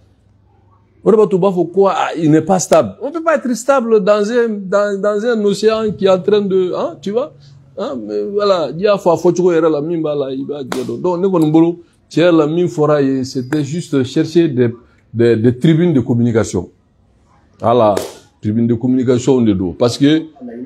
Il n'est pas stable. On ne peut pas être stable dans un, dans, dans un océan qui est en train de, hein, tu vois, hein, mais voilà, il y a fois, faut que tu la mine, là, il va dire, donc, nous, nous, tiens, la mine fora, c'était juste chercher des, des, des tribunes de communication. Voilà, tribunes de communication de dos. Parce que,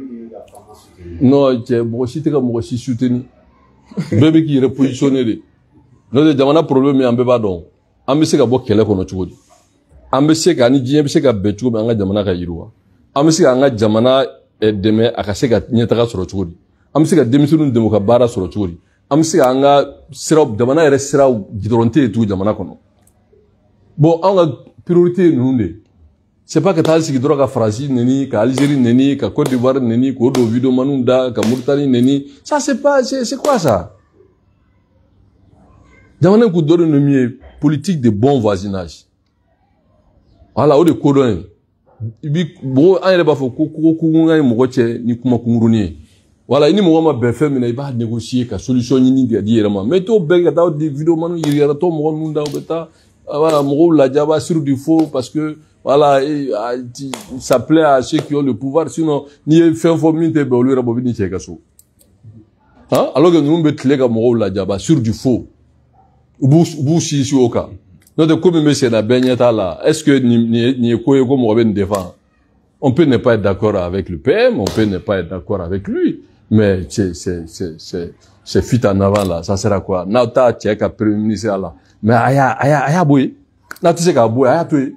non, c'est bon, si tu es comme aussi soutenu, bébé qui est repositionné, nous, avons un problème, mais on ne peut pas donc. On ne sait pas quel est notre chose. An bɛ se ka ni diɲɛ bɛ se ka bɛn cogo min an ka jamana ka yiriwa an bɛ se ka an ka jamana dɛmɛ a ka se ka ɲɛtaga sɔrɔ cogo di an bɛ se ka denmisɛnninw dɛmɛ u ka baara sɔrɔ cogo di an bɛ se ka an ka siraw jamana yɛrɛ siraw gidɔrɔn tɛ yen tugun jamana kɔnɔ bon an ka priorité ye ninnu de c'est pas ka taa sigi dɔrɔn ka Faransi neni ka Algérie neni ka Côte d'Ivoire neni k'o don vidéomaniw da ka Mauritanie neni ça c'est pas c'est c'est quoi ça jamana in kun dɔ de ninnu min ye politique de bon voisinage. Voilà, au de kodon. Ibi bon an yɛrɛ b'a fɔ ko ko kunkan ye mɔgɔ cɛ ni kuma kunkurunin ye. Voilà, i ni mɔgɔ ma bɛn fɛn min na i b'a négocier ka solution ɲini ka di yɛrɛ ma. Mais t'o bɛɛ ka taa di vidéo manu yiri yɛrɛ tɔ mɔgɔ ninnu da u bɛ taa voilà mɔgɔw lajɛ a b'a sur du faux parce que voilà ça plaît à ceux qui ont le pouvoir sinon n'i ye fɛn fɔ min tɛ bɛn olu yɛrɛ bɔ bi ni cɛ ka so. Hein? Alors que nous mettons les gars la jaba sur du faux. Vous si si au cas. Notre comme monsieur na benyata là. Est-ce que ni ni ni quoi comme on va défendre? On peut ne pas être d'accord avec le P M, on peut ne pas être d'accord avec lui, mais c'est c'est c'est c'est c'est fuite en avant là. Ça sert à quoi? Nata tchèque premier ministre là. Mais aya aya aya boy. Na tu sais qu'à boy aya toi.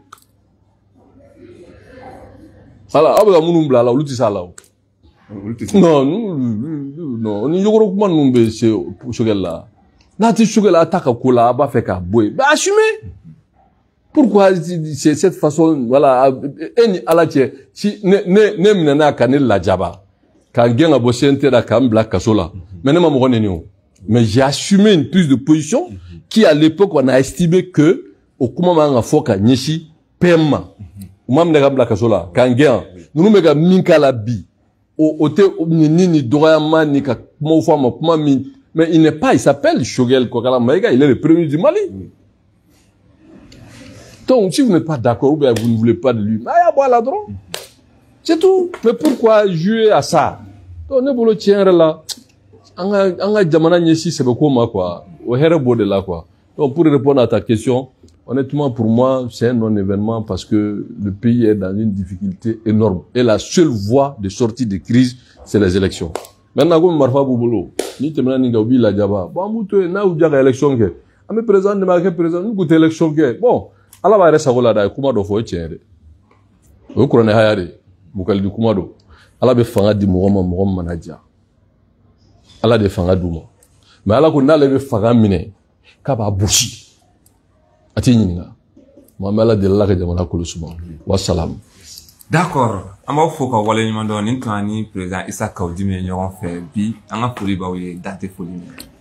Voilà, abu amunum bla là, ou tu ça là. Non, non, non, ni yoro kuma numbe c'est chogel là. Na tu chogel attaque kola ba fait ka boy. Bah assumer. Pourquoi c'est cette façon voilà eni ala che si ne ne ne minana kanel la jaba. Quand genga bosente da kam black kasola. Mais ne ma mo mais j'ai assumé une prise de position qui à l'époque on a estimé que au kuma nga foka nyeshi pema. Umam ne kam black kasola. Quand genga nous me ga minka la bi. Au au te ni ni doyama ni ka mo fama kuma min mais il n'est pas il s'appelle Choguel Kokala Maïga, il est le premier du Mali. Donc, si vous n'êtes pas d'accord ou bien vous ne voulez pas de lui, c'est tout. Mais pourquoi jouer à ça? Donc, ne vous le tiendrez là. Anga jamana nyesi c'est beaucoup ma quoi. Au herbo de là quoi. Donc, pour répondre à ta question, honnêtement pour moi, c'est un non-événement parce que le pays est dans une difficulté énorme. Et la seule voie de sortie de crise, c'est les élections. Maintenant, comme Marfa Boubolo, ni temena ni gaoubi la jaba. Bon, moutou, na ou diaga élection ke. Ame président de ma président, nous goûte élection ke. Bon. Ala ba resa gola da kuma do fo tiere o kurane hayade bukal di kuma do ala be fanga di mo mo mo manager ala de fanga duma mais ala ko na le be fanga mine ka ba bushi ati nyinga mo mala de la ka jamana ko suma wa salam. D'accord, amba fo ko wala nyima do ni tani président Issa Kaudi me ñoron fe bi anga foli ba wi date foli